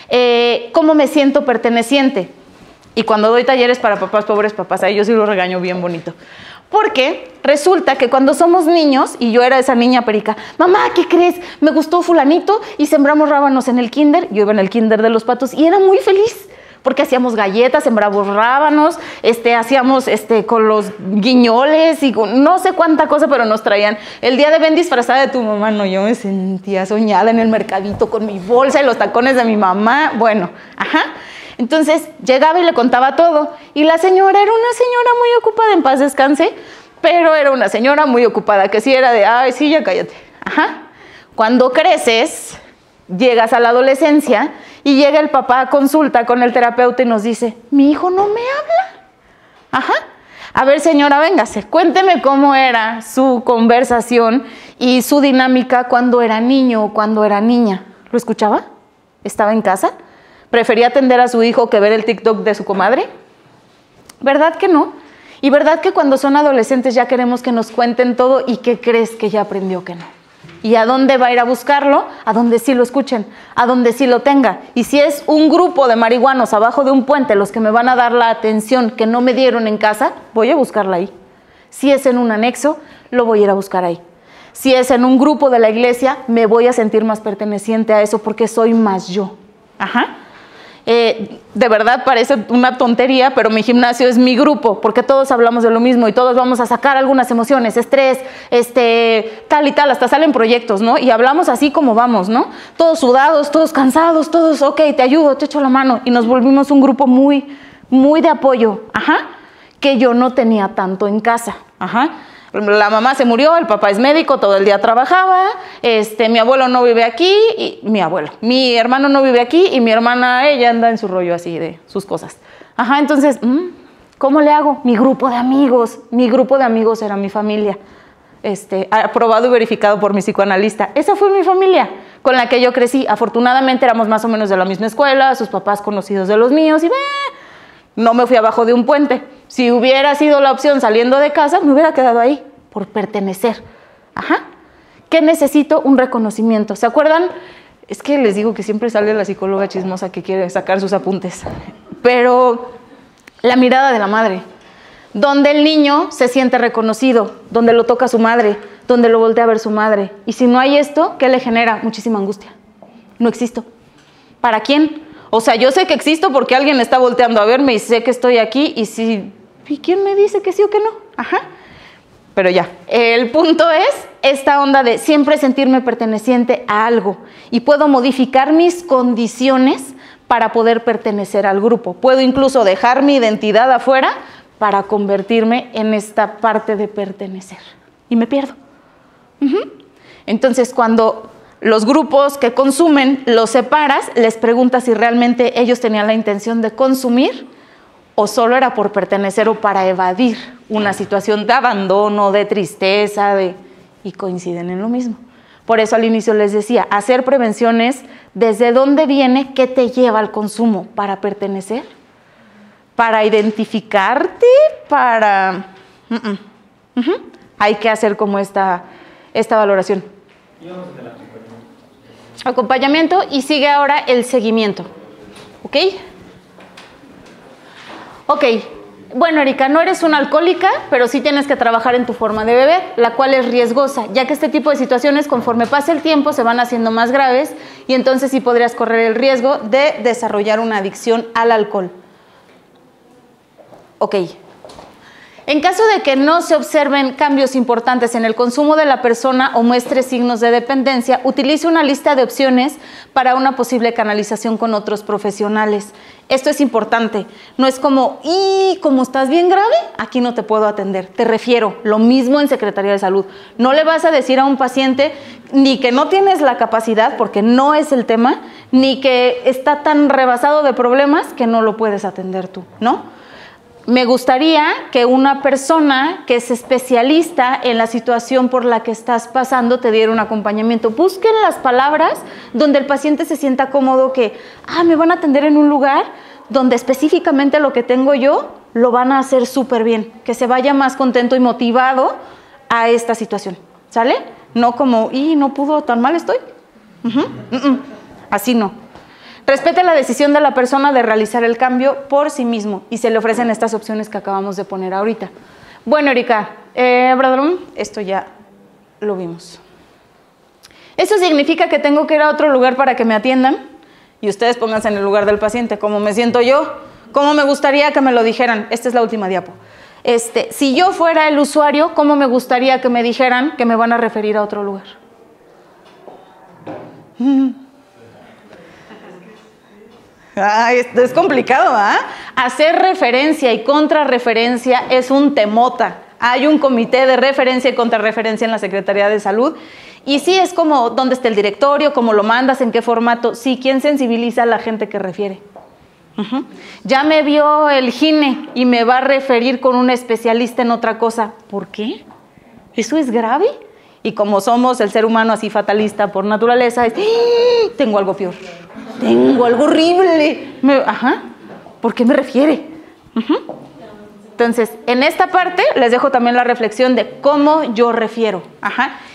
Eh, ¿Cómo me siento perteneciente? Y cuando doy talleres para papás pobres, papás, a ellos sí los regaño bien bonito. Porque resulta que cuando somos niños, y yo era esa niña perica, mamá, ¿qué crees? Me gustó fulanito y sembramos rábanos en el kinder. Yo iba en el kinder de los Patos y era muy feliz. Porque hacíamos galletas, sembramos rábanos, este, hacíamos este, con los guiñoles y con no sé cuánta cosa, pero nos traían. El día de ven disfrazada de tu mamá, no, yo me sentía soñada en el mercadito con mi bolsa y los tacones de mi mamá. Bueno, ajá. Entonces llegaba y le contaba todo. Y la señora era una señora muy ocupada, en paz descanse, pero era una señora muy ocupada, que sí era de, ay, sí, ya cállate. Ajá. Cuando creces, llegas a la adolescencia y llega el papá a consulta con el terapeuta y nos dice, mi hijo no me habla. Ajá. A ver, señora, véngase, cuénteme cómo era su conversación y su dinámica cuando era niño o cuando era niña. ¿Lo escuchaba? ¿Estaba en casa? ¿Prefería atender a su hijo que ver el TikTok de su comadre? ¿Verdad que no? Y verdad que cuando son adolescentes ya queremos que nos cuenten todo, y ¿qué crees que ya aprendió que no? ¿Y a dónde va a ir a buscarlo? A donde sí lo escuchen, a donde sí lo tenga. Y si es un grupo de marihuanos abajo de un puente los que me van a dar la atención que no me dieron en casa, voy a buscarla ahí. Si es en un anexo, lo voy a ir a buscar ahí. Si es en un grupo de la iglesia, me voy a sentir más perteneciente a eso porque soy más yo. Ajá. Eh, de verdad parece una tontería, pero mi gimnasio es mi grupo, porque todos hablamos de lo mismo y todos vamos a sacar algunas emociones, estrés, este, tal y tal, hasta salen proyectos, ¿no? Y hablamos así como vamos, ¿no? Todos sudados, todos cansados, todos, ok, te ayudo, te echo la mano, y nos volvimos un grupo muy, muy de apoyo, ajá, que yo no tenía tanto en casa, ajá. La mamá se murió, el papá es médico, todo el día trabajaba, este, mi abuelo no vive aquí, y mi abuelo, mi hermano no vive aquí y mi hermana, ella anda en su rollo así de sus cosas. Ajá, entonces, ¿cómo le hago? Mi grupo de amigos, mi grupo de amigos era mi familia, este, aprobado y verificado por mi psicoanalista. Esa fue mi familia con la que yo crecí. Afortunadamente éramos más o menos de la misma escuela, sus papás conocidos de los míos y ¡bah! No me fui abajo de un puente. Si hubiera sido la opción saliendo de casa, me hubiera quedado ahí, por pertenecer. Ajá. ¿Qué necesito? Un reconocimiento. ¿Se acuerdan? Es que les digo que siempre sale la psicóloga chismosa que quiere sacar sus apuntes. Pero la mirada de la madre, donde el niño se siente reconocido, donde lo toca su madre, donde lo voltea a ver su madre. Y si no hay esto, ¿qué le genera? Muchísima angustia. No existo. ¿Para quién? O sea, yo sé que existo porque alguien está volteando a verme y sé que estoy aquí y si... ¿Y quién me dice que sí o que no? Ajá. Pero ya, el punto es esta onda de siempre sentirme perteneciente a algo y puedo modificar mis condiciones para poder pertenecer al grupo. Puedo incluso dejar mi identidad afuera para convertirme en esta parte de pertenecer y me pierdo. Uh-huh. Entonces, cuando los grupos que consumen los separas, les preguntas si realmente ellos tenían la intención de consumir o solo era por pertenecer o para evadir una situación de abandono, de tristeza, de... y coinciden en lo mismo. Por eso al inicio les decía, hacer prevenciones, ¿desde dónde viene? ¿Qué te lleva al consumo? ¿Para pertenecer? ¿Para identificarte? ¿Para...? Uh-uh. Uh-huh. Hay que hacer como esta, esta valoración. Acompañamiento y sigue ahora el seguimiento. ¿Ok? Ok. Bueno, Erika, no eres una alcohólica, pero sí tienes que trabajar en tu forma de beber, la cual es riesgosa, ya que este tipo de situaciones, conforme pasa el tiempo, se van haciendo más graves y entonces sí podrías correr el riesgo de desarrollar una adicción al alcohol. Ok. En caso de que no se observen cambios importantes en el consumo de la persona o muestre signos de dependencia, utilice una lista de opciones para una posible canalización con otros profesionales. Esto es importante. No es como, y como estás bien grave, aquí no te puedo atender. Te refiero, lo mismo en Secretaría de Salud. No le vas a decir a un paciente ni que no tienes la capacidad, porque no es el tema, ni que está tan rebasado de problemas que no lo puedes atender tú, ¿no? Me gustaría que una persona que es especialista en la situación por la que estás pasando te diera un acompañamiento. Busquen las palabras donde el paciente se sienta cómodo, que ah, me van a atender en un lugar donde específicamente lo que tengo yo lo van a hacer súper bien, que se vaya más contento y motivado a esta situación, ¿sale? No como, y no pudo, tan mal estoy. Uh-huh. Uh-uh. Así no. Respete la decisión de la persona de realizar el cambio por sí mismo y se le ofrecen estas opciones que acabamos de poner ahorita. Bueno, Erika, eh, Bradron, esto ya lo vimos. ¿Eso significa que tengo que ir a otro lugar para que me atiendan? Y ustedes pónganse en el lugar del paciente. ¿Cómo me siento yo? ¿Cómo me gustaría que me lo dijeran? Esta es la última diapo. Este, si yo fuera el usuario, ¿cómo me gustaría que me dijeran que me van a referir a otro lugar? Mm. Ah, es, es complicado, ¿ah? ¿eh? Hacer referencia y contrarreferencia es un temota. Hay un comité de referencia y contrarreferencia en la Secretaría de Salud. Y sí, es como dónde está el directorio, cómo lo mandas, en qué formato. Sí, ¿quién sensibiliza a la gente que refiere? Uh-huh. Ya me vio el gine y me va a referir con un especialista en otra cosa. ¿Por qué? ¿Eso es grave? Y como somos el ser humano así fatalista por naturaleza, es, ¡ah! Tengo algo peor. Tengo algo horrible. Me, ajá. ¿Por qué me refiere? Uh-huh. Entonces, en esta parte les dejo también la reflexión de cómo yo refiero. Ajá.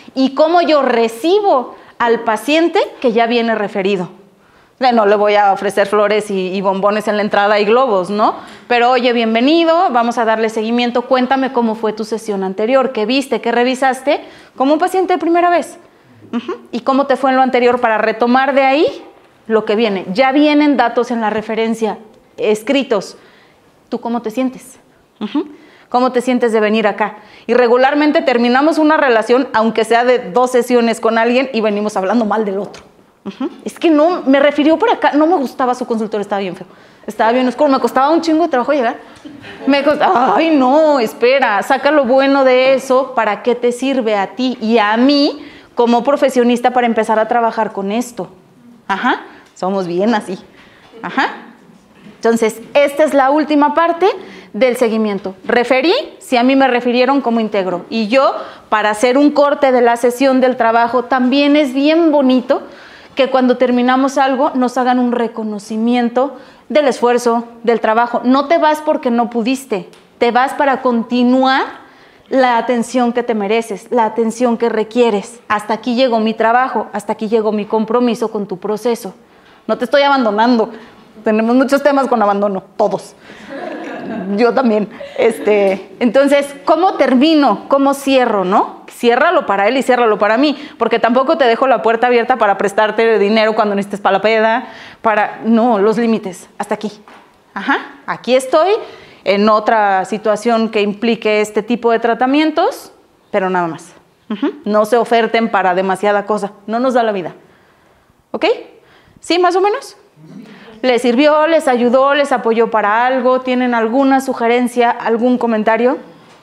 y cómo yo recibo al paciente que ya viene referido. No le voy a ofrecer flores y, y bombones en la entrada y globos, ¿no? Pero oye, bienvenido, vamos a darle seguimiento, cuéntame cómo fue tu sesión anterior, qué viste, qué revisaste, como un paciente de primera vez. Uh-huh. Y cómo te fue en lo anterior para retomar de ahí lo que viene. Ya vienen datos en la referencia escritos. ¿Tú cómo te sientes? Uh-huh. ¿Cómo te sientes de venir acá? Y regularmente terminamos una relación, aunque sea de dos sesiones con alguien, y venimos hablando mal del otro. Uh-huh. Es que no, me refirió por acá, no me gustaba su consultorio, estaba bien feo, estaba bien oscuro, me costaba un chingo de trabajo llegar. Me costaba, ay no, espera, saca lo bueno de eso, ¿para qué te sirve a ti y a mí como profesionista para empezar a trabajar con esto? Ajá, somos bien así. Ajá. Entonces, esta es la última parte del seguimiento. Referí, si a mí me refirieron, ¿cómo integro? Y yo, para hacer un corte de la sesión del trabajo, también es bien bonito que cuando terminamos algo nos hagan un reconocimiento del esfuerzo, del trabajo. No te vas porque no pudiste, te vas para continuar la atención que te mereces, la atención que requieres. Hasta aquí llegó mi trabajo, hasta aquí llegó mi compromiso con tu proceso. No te estoy abandonando. Tenemos muchos temas con abandono, todos. Yo también. Este, entonces, ¿cómo termino? ¿Cómo cierro, no? Ciérralo para él y ciérralo para mí, porque tampoco te dejo la puerta abierta para prestarte dinero cuando necesites para la peda, para... No, los límites, hasta aquí. Ajá, aquí estoy en otra situación que implique este tipo de tratamientos, pero nada más. Uh-huh. No se oferten para demasiada cosa, no nos da la vida. ¿Ok? ¿Sí, más o menos? ¿Les sirvió, les ayudó, les apoyó para algo? ¿Tienen alguna sugerencia, algún comentario?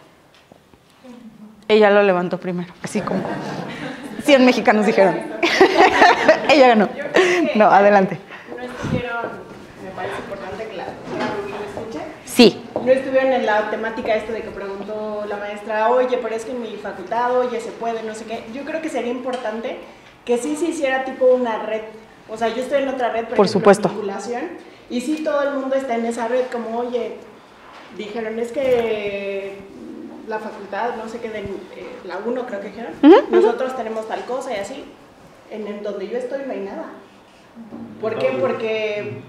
Ella lo levantó primero, así como cien mexicanos dijeron. Ella ganó. No, adelante. ¿No estuvieron, me parece importante que la señora Rubí lo escuche? Sí. ¿No estuvieron en la temática esto de que preguntó la maestra, oye, pero es que en mi facultad, oye, se puede, no sé qué? Yo creo que sería importante que sí se hiciera tipo una red. O sea, yo estoy en otra red, por, por ejemplo, supuesto. Vinculación, y sí todo el mundo está en esa red, como, oye, dijeron, es que la facultad, no sé qué, de eh, la uno creo que dijeron, uh-huh, nosotros uh-huh. tenemos tal cosa y así, en el donde yo estoy no hay nada. ¿Por qué? Porque,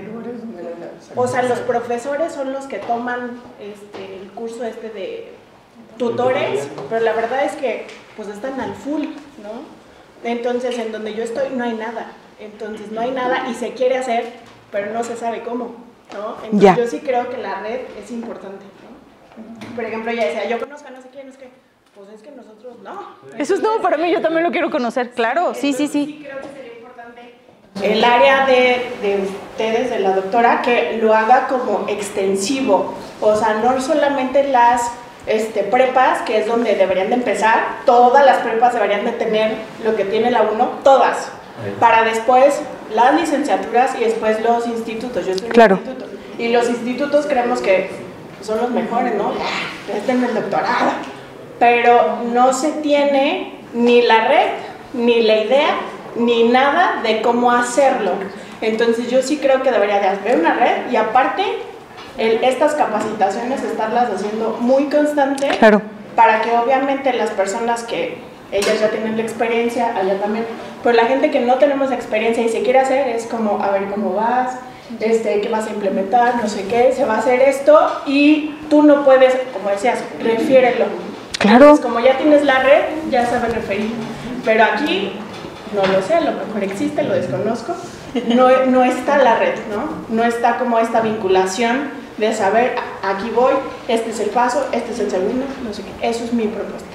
o sea, los profesores son los que toman este, el curso este de tutores, pero la verdad es que pues están al full, ¿no? Entonces, en donde yo estoy no hay nada. Entonces no hay nada y se quiere hacer, pero no se sabe cómo, ¿no? Entonces yeah. yo sí creo que la red es importante, ¿no? Por ejemplo, ella decía, yo conozco a no sé quién, es que, pues es que nosotros no. Eso es nuevo para mí, yo también lo quiero conocer, claro, sí, sí, sí. Sí creo que sería importante el área de, de ustedes, de la doctora, que lo haga como extensivo, o sea, no solamente las este, prepas, que es donde deberían de empezar, todas las prepas deberían de tener lo que tiene la uno, todas. Para después las licenciaturas y después los institutos. Yo estoy en claro. el instituto. Y los institutos creemos que son los mejores, ¿no? Este es el doctorado. Pero no se tiene ni la red, ni la idea, ni nada de cómo hacerlo. Entonces yo sí creo que debería de haber una red y aparte el, estas capacitaciones estarlas haciendo muy constantes, claro. para que obviamente las personas que ellas ya tienen la experiencia, allá también, pero la gente que no tenemos experiencia y se quiere hacer es como, a ver cómo vas, este, qué vas a implementar, no sé qué, se va a hacer esto y tú no puedes, como decías, refiérelo. Claro. Entonces, como ya tienes la red, ya sabes referir, pero aquí no lo sé, a lo mejor existe, lo desconozco, no, no está la red, ¿no? No está como esta vinculación de saber, aquí voy, este es el paso, este es el segundo, no sé qué, eso es mi propuesta.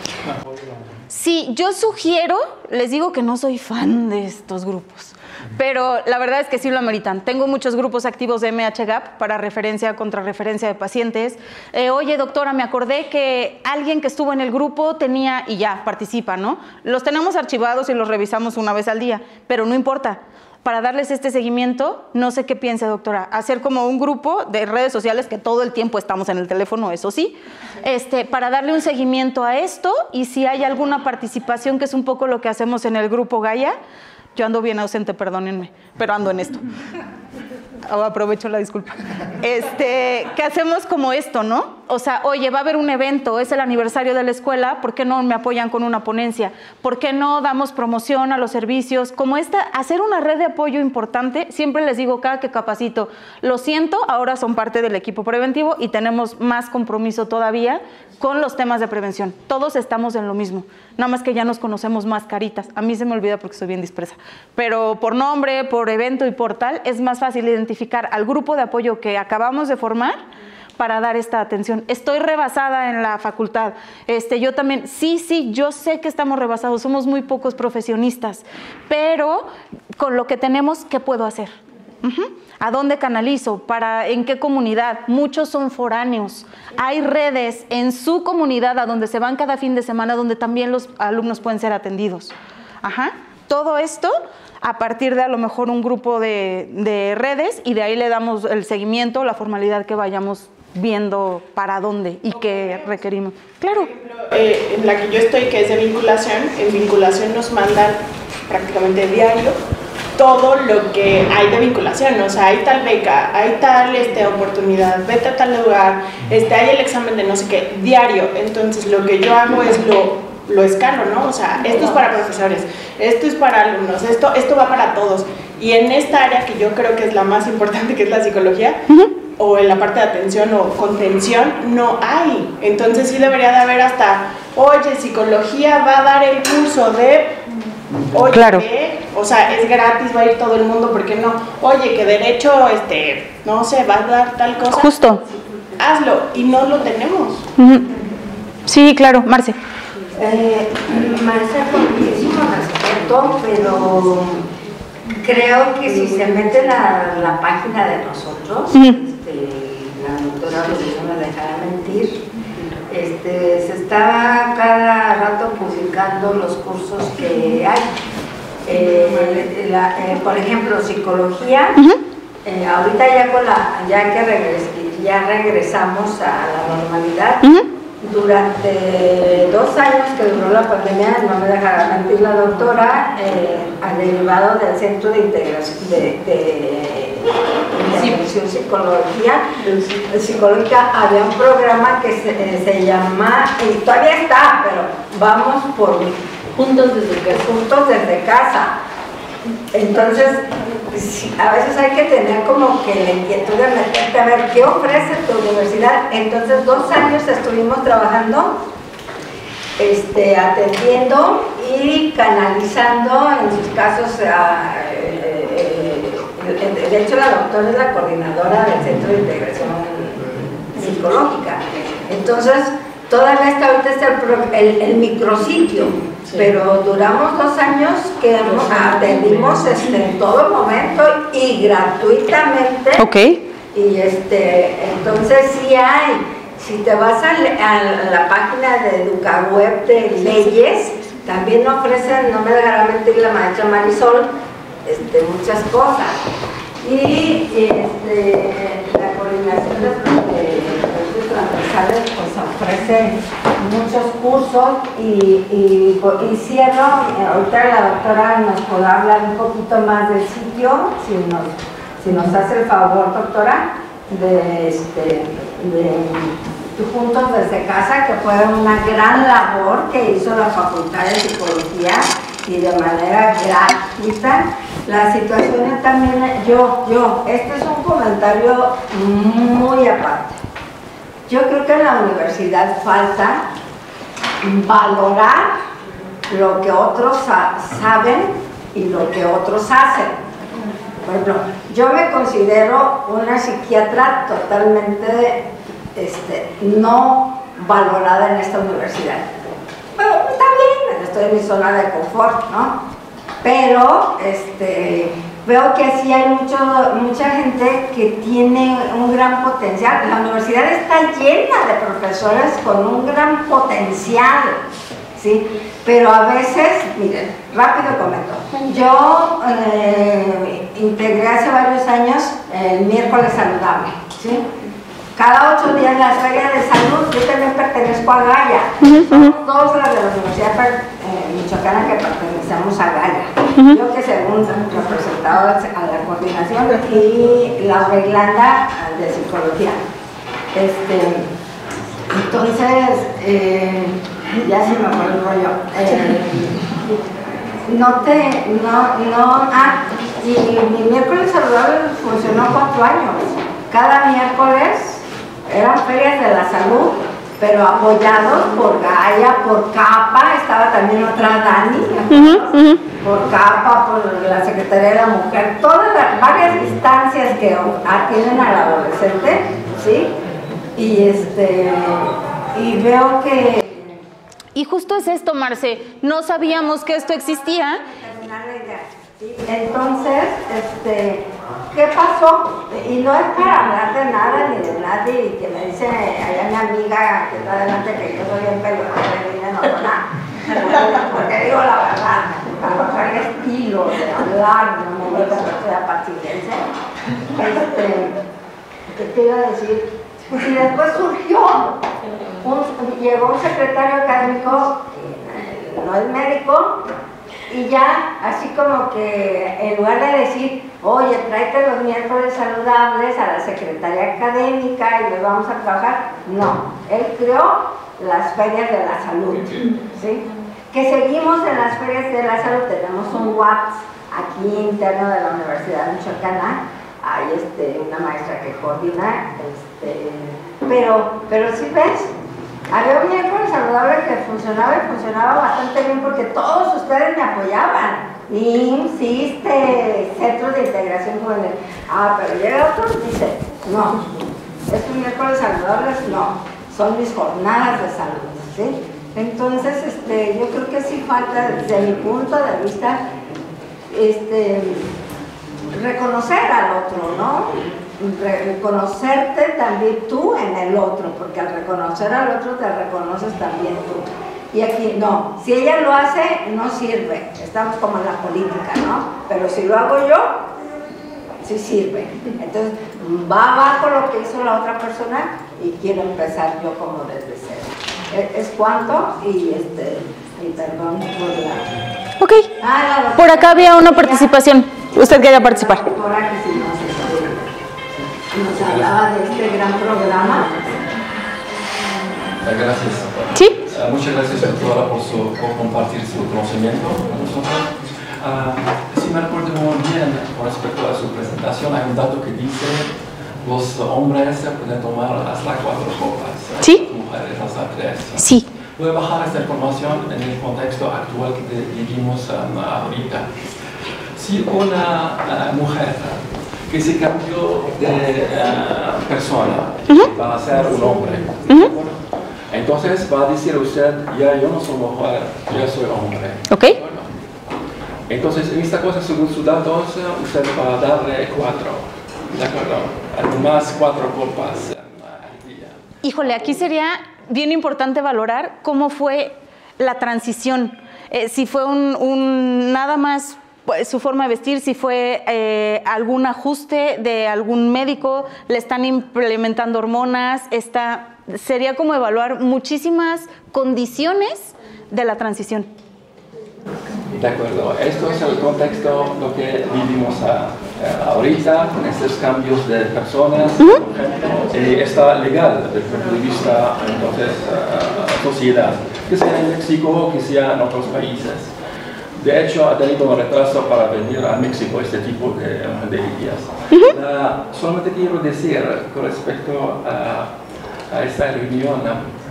Sí, yo sugiero, les digo que no soy fan de estos grupos, pero la verdad es que sí lo ameritan. Tengo muchos grupos activos de M H G A P para referencia, contrarreferencia de pacientes. Eh, Oye, doctora, me acordé que alguien que estuvo en el grupo tenía, y ya, participa, ¿no? Los tenemos archivados y los revisamos una vez al día, pero no importa. Para darles este seguimiento, no sé qué piense, doctora, hacer como un grupo de redes sociales, que todo el tiempo estamos en el teléfono, eso sí, este, para darle un seguimiento a esto, y si hay alguna participación, que es un poco lo que hacemos en el grupo Gaia. Yo ando bien ausente, perdónenme, pero ando en esto. Oh, aprovecho la disculpa. Este, que hacemos como esto, ¿no? O sea, oye, va a haber un evento, es el aniversario de la escuela, ¿por qué no me apoyan con una ponencia? ¿Por qué no damos promoción a los servicios? Como esta, hacer una red de apoyo importante, siempre les digo cada que capacito, lo siento, ahora son parte del equipo preventivo y tenemos más compromiso todavía con los temas de prevención. Todos estamos en lo mismo, nada más que ya nos conocemos más caritas. A mí se me olvida porque soy bien dispersa, pero por nombre, por evento y por tal, es más fácil identificar al grupo de apoyo que acabamos de formar para dar esta atención. Estoy rebasada en la facultad. Este, yo también, sí, sí, yo sé que estamos rebasados, somos muy pocos profesionistas, pero con lo que tenemos, ¿qué puedo hacer? Uh-huh. ¿A dónde canalizo? ¿Para en qué comunidad? Muchos son foráneos. Hay redes en su comunidad a donde se van cada fin de semana, donde también los alumnos pueden ser atendidos. Ajá. Todo esto a partir de a lo mejor un grupo de, de redes, y de ahí le damos el seguimiento, la formalidad que vayamos viendo para dónde y qué requerimos. Claro. Por ejemplo, eh, en la que yo estoy, que es de vinculación, en vinculación nos mandan prácticamente diario todo lo que hay de vinculación, o sea, hay tal beca, hay tal este, oportunidad, vete a tal lugar, este, hay el examen de no sé qué, diario. Entonces lo que yo hago es lo, lo escalo, ¿no? O sea, esto es para profesores, esto es para alumnos, esto, esto va para todos. Y en esta área que yo creo que es la más importante, que es la psicología, uh-huh, o en la parte de atención o contención, no hay. Entonces sí debería de haber hasta, oye, psicología va a dar el curso de, oye, claro, ¿qué? O sea, es gratis, va a ir todo el mundo, ¿por qué no? Oye, que derecho, este, no sé, va a dar tal cosa. Justo. Hazlo, y no lo tenemos. Uh-huh. Sí, claro, Marce. Eh, Marce, con muchísimo respeto, pero creo que si se mete la, la página de nosotros, uh-huh, este, la doctora Rodríguez no me dejará mentir, este, se está cada rato publicando los cursos que hay. Eh, la, eh, por ejemplo, psicología, uh-huh, eh, ahorita ya, con la, ya que regres, ya regresamos a la normalidad, uh-huh, durante dos años que duró la pandemia, no me dejará mentir la doctora, eh, al derivado del Centro de Integración de, de, de Atención Psicología, Psicológica, había un programa que se, se llama, y todavía está, pero vamos por Juntos desde casa. Juntos desde casa. Entonces, sí, a veces hay que tener como que la inquietud de meterte a ver qué ofrece tu universidad. Entonces, dos años estuvimos trabajando, este, atendiendo y canalizando en sus casos. A, eh, eh, de hecho, la doctora es la coordinadora del Centro de Integración Psicológica. Entonces, todavía está ahorita está el, el, el micrositio, sí, pero duramos dos años que atendimos este, en todo momento y gratuitamente. Okay. Y este, entonces sí hay, si te vas a, a la página de EducaWeb de leyes, también ofrecen, no me dejará mentir la maestra Marisol, este, muchas cosas. Y este, la coordinación de, de transversales pues ofrece muchos cursos y, y, y cierro, ahorita la doctora nos podrá hablar un poquito más del sitio, si nos, si nos hace el favor, doctora, de, este, de Juntos desde Casa, que fue una gran labor que hizo la Facultad de Psicología y de manera gratuita. La situación también, yo, yo, este es un comentario muy aparte. Yo creo que en la universidad falta valorar lo que otros saben y lo que otros hacen. Por ejemplo, yo me considero una psiquiatra totalmente este, no valorada en esta universidad. Bueno, está bien, estoy en mi zona de confort, ¿no? Pero este, veo que sí hay mucho, mucha gente que tiene un gran potencial. La universidad está llena de profesores con un gran potencial, ¿sí? Pero a veces, miren, rápido comento. Yo eh, integré hace varios años el miércoles saludable, ¿sí? Cada ocho días la feria de salud, yo también pertenezco a Gaia. Somos todos las de la Universidad eh, Michoacana que pertenecemos a Gaia. Uh-huh. Yo que según representado a la coordinación y Laura Irlanda de Psicología. Este, Entonces, eh, ya se me fue el rollo. Eh, no te, no, no, ah, y mi miércoles saludable funcionó cuatro años. Cada miércoles eran ferias de la salud, pero apoyados por Gaia, por CAPA, estaba también otra Dani, uh-huh, uh-huh. por CAPA, por la Secretaría de la Mujer, todas las varias instancias que atienden al adolescente, ¿sí? Y este, y veo que... Y justo es esto, Marce, no sabíamos que esto existía. Entonces, este, ¿qué pasó? Y no es para hablar de nada ni de nadie, y que me dice allá mi amiga que está adelante que yo soy bien pelotera y no digo nada, porque digo la verdad, para bajar el estilo de hablar, no me gusta que soy apachilense. Este, ¿qué te iba a decir? Y después surgió, un, llegó un secretario académico, no es médico, y ya, así como que en lugar de decir, oye, tráete los miércoles saludables a la Secretaría Académica y los vamos a trabajar, no, él creó las ferias de la salud, ¿sí? Que seguimos en las ferias de la salud, tenemos un WhatsApp aquí interno de la Universidad Michoacana, hay este, una maestra que coordina, este, pero, pero sí ves, había un miércoles saludable que funcionaba y funcionaba bastante bien porque todos ustedes me apoyaban. I M S S, ISSSTE, Centros de Integración Juvenil. Ah, pero llega otro y dice, no, estos miércoles saludables no, son mis jornadas de salud, ¿sí? Entonces, este, yo creo que sí falta, desde mi punto de vista, este, reconocer al otro, ¿no? Reconocerte también tú en el otro, porque al reconocer al otro te reconoces también tú. Y aquí no, si ella lo hace no sirve, estamos como en la política, ¿no? Pero si lo hago yo, sí sirve. Entonces va abajo lo que hizo la otra persona y quiero empezar yo como desde cero. Es, es cuanto y este, y perdón por la... Ok, ah, la por acá había una participación, usted quería participar. La doctora que sí nos, nos hablaba de este gran programa. Gracias. ¿Sí? Uh, muchas gracias, doctora, por, su, por compartir su conocimiento con nosotros. Uh, si me recuerdo muy bien con respecto a su presentación, hay un dato que dice los hombres pueden tomar hasta cuatro copas, ¿sí? Mujeres hasta tres. Sí. Voy a bajar esta información en el contexto actual que vivimos um, ahorita. Si una uh, mujer que se cambió de uh, persona uh-huh. va a ser un hombre, uh-huh. entonces va a decir usted, ya yo no soy mujer, ya soy hombre. Okay. Bueno, entonces en esta cosa, según sus datos, usted va a darle cuatro, ¿de acuerdo? Además cuatro copas al día. Híjole, aquí sería bien importante valorar cómo fue la transición, eh, si fue un, un nada más pues, su forma de vestir, si fue eh, algún ajuste de algún médico, le están implementando hormonas, está, sería como evaluar muchísimas condiciones de la transición. De acuerdo, esto es el contexto, lo que vivimos a, a ahorita, con estos cambios de personas, uh-huh. por ejemplo, eh, está legal desde el punto de vista, entonces, uh, sociedad, que sea en México o que sea en otros países. De hecho, ha tenido un retraso para venir a México este tipo de, de días. Uh-huh. uh, solamente quiero decir, con respecto a, a esta reunión,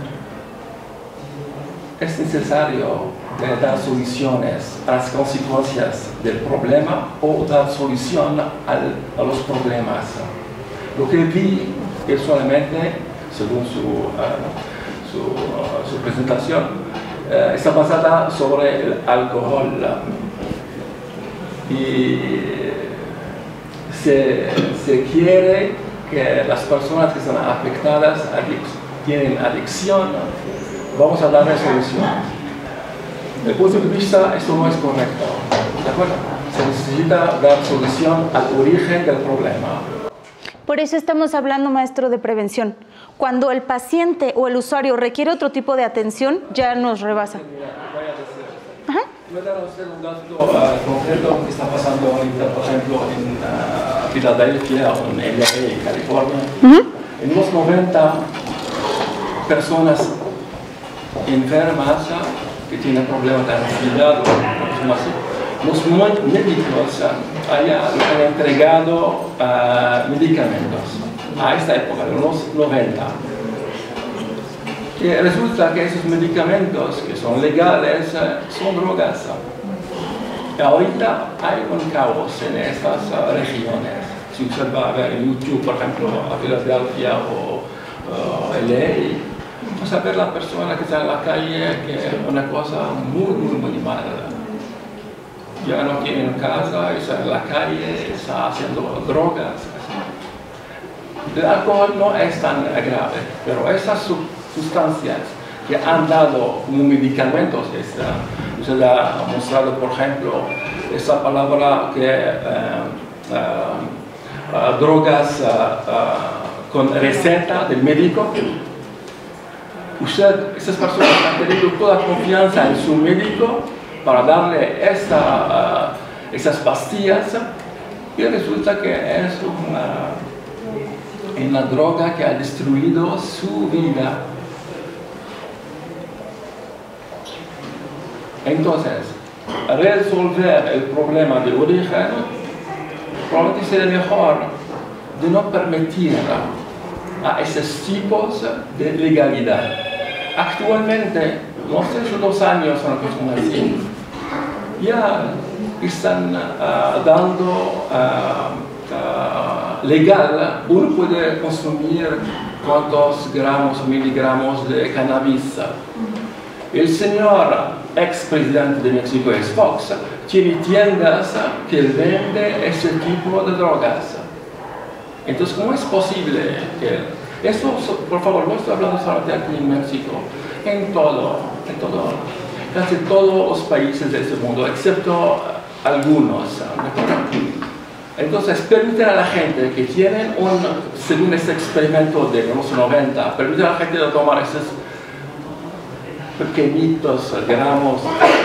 es necesario de dar soluciones a las consecuencias del problema o dar solución al, a los problemas. Lo que vi es solamente, según su, uh, su, uh, su presentación, uh, está basada sobre el alcohol. Y se, se quiere que las personas que están afectadas adic tienen adicción, vamos a darle solución. Desde el punto de vista, esto no es correcto, ¿de acuerdo? Se necesita dar solución al origen del problema. Por eso estamos hablando, maestro, de prevención. Cuando el paciente o el usuario requiere otro tipo de atención, ya nos rebasa. Ajá. Voy a dar a usted un dato uh, concreto que está pasando ahorita, por ejemplo, en uh, Filadelfia o en L A, California. Uh-huh. En los noventa, personas enfermas que tienen problemas de ansiedad o algo así, los médicos hayan entregado uh, medicamentos a esta época, de los noventa. Que resulta que esos medicamentos que son legales son drogas. Y ahorita hay un caos en estas uh, regiones. Si usted va a ver en YouTube, por ejemplo, a Filadelfia o uh, L A, vas a ver la persona que está en la calle, que es una cosa muy, muy, muy mala. Ya no tiene casa, está en la calle, está haciendo drogas. El alcohol no es tan grave, pero esas sustancias que han dado como medicamentos, esta, usted ha mostrado, por ejemplo, esa palabra que uh, uh, uh, drogas uh, uh, con receta del médico. Usted, esas personas han tenido toda confianza en su médico para darle esta, uh, esas pastillas y resulta que es una, una droga que ha destruido su vida. Entonces, resolver el problema de origen probablemente sería mejor de no permitir a esos tipos de legalidad. Actualmente, no sé si dos años son cosas así, ya están uh, dando uh, uh, legal, uno puede consumir cuántos gramos o miligramos de cannabis. El señor ex-presidente de México, es Fox, tiene tiendas que venden ese tipo de drogas. Entonces, ¿cómo es posible que eso, por favor, no estoy hablando solamente aquí en México, en todo, en todo, casi todos los países de este mundo, excepto algunos. Entonces, permiten a la gente que tienen un, según este experimento de los noventa, permiten a la gente de tomar esos pequeñitos gramos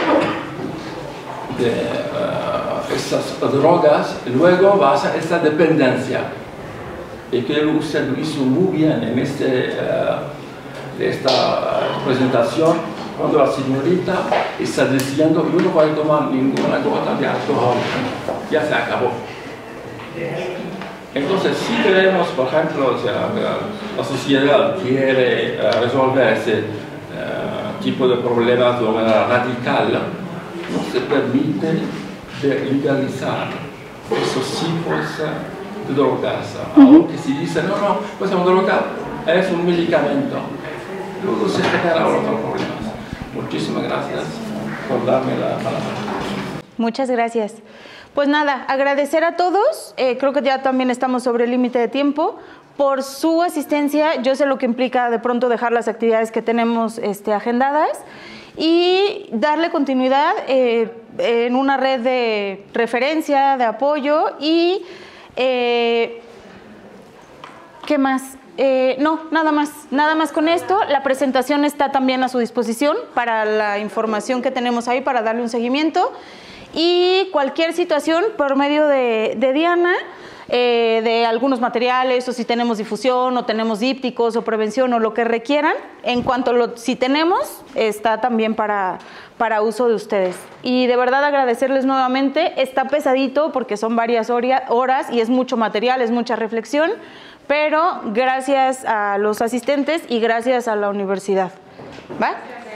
de uh, esas drogas, luego vas a esta dependencia. Y que usted lo hizo muy bien en este, uh, de esta presentación, cuando la señorita está diciendo yo no voy a tomar ninguna gota de alcohol, ya se acabó. Entonces, si queremos, por ejemplo, o sea, la sociedad quiere uh, resolver ese uh, tipo de problemas de manera radical, no se permite de legalizar esos tipos de drogas. Aunque si dice, no, no, pues una droga es un medicamento, luego se generan otros problemas. Muchísimas gracias por darme la palabra. Muchas gracias. Pues nada, agradecer a todos, eh, creo que ya también estamos sobre el límite de tiempo, por su asistencia. Yo sé lo que implica de pronto dejar las actividades que tenemos este, agendadas y darle continuidad eh, en una red de referencia, de apoyo y eh, ¿qué más? Eh, no, nada más, nada más con esto. La presentación está también a su disposición para la información que tenemos ahí para darle un seguimiento. Y cualquier situación por medio de, de Diana, eh, de algunos materiales, o si tenemos difusión, o tenemos dípticos, o prevención, o lo que requieran, en cuanto lo, si tenemos, está también para, para uso de ustedes. Y de verdad agradecerles nuevamente, está pesadito porque son varias horas y es mucho material, es mucha reflexión, pero gracias a los asistentes y gracias a la universidad. ¿Va?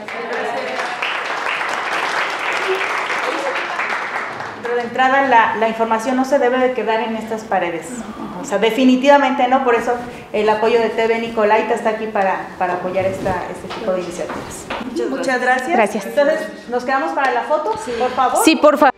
De entrada, la, la información no se debe de quedar en estas paredes. O sea, definitivamente no, por eso el apoyo de T V Nicolaita está aquí para, para apoyar esta, este tipo de iniciativas. Muchas, Muchas gracias. Gracias. Entonces, ¿nos quedamos para la foto? Sí. Por favor. Sí, por favor.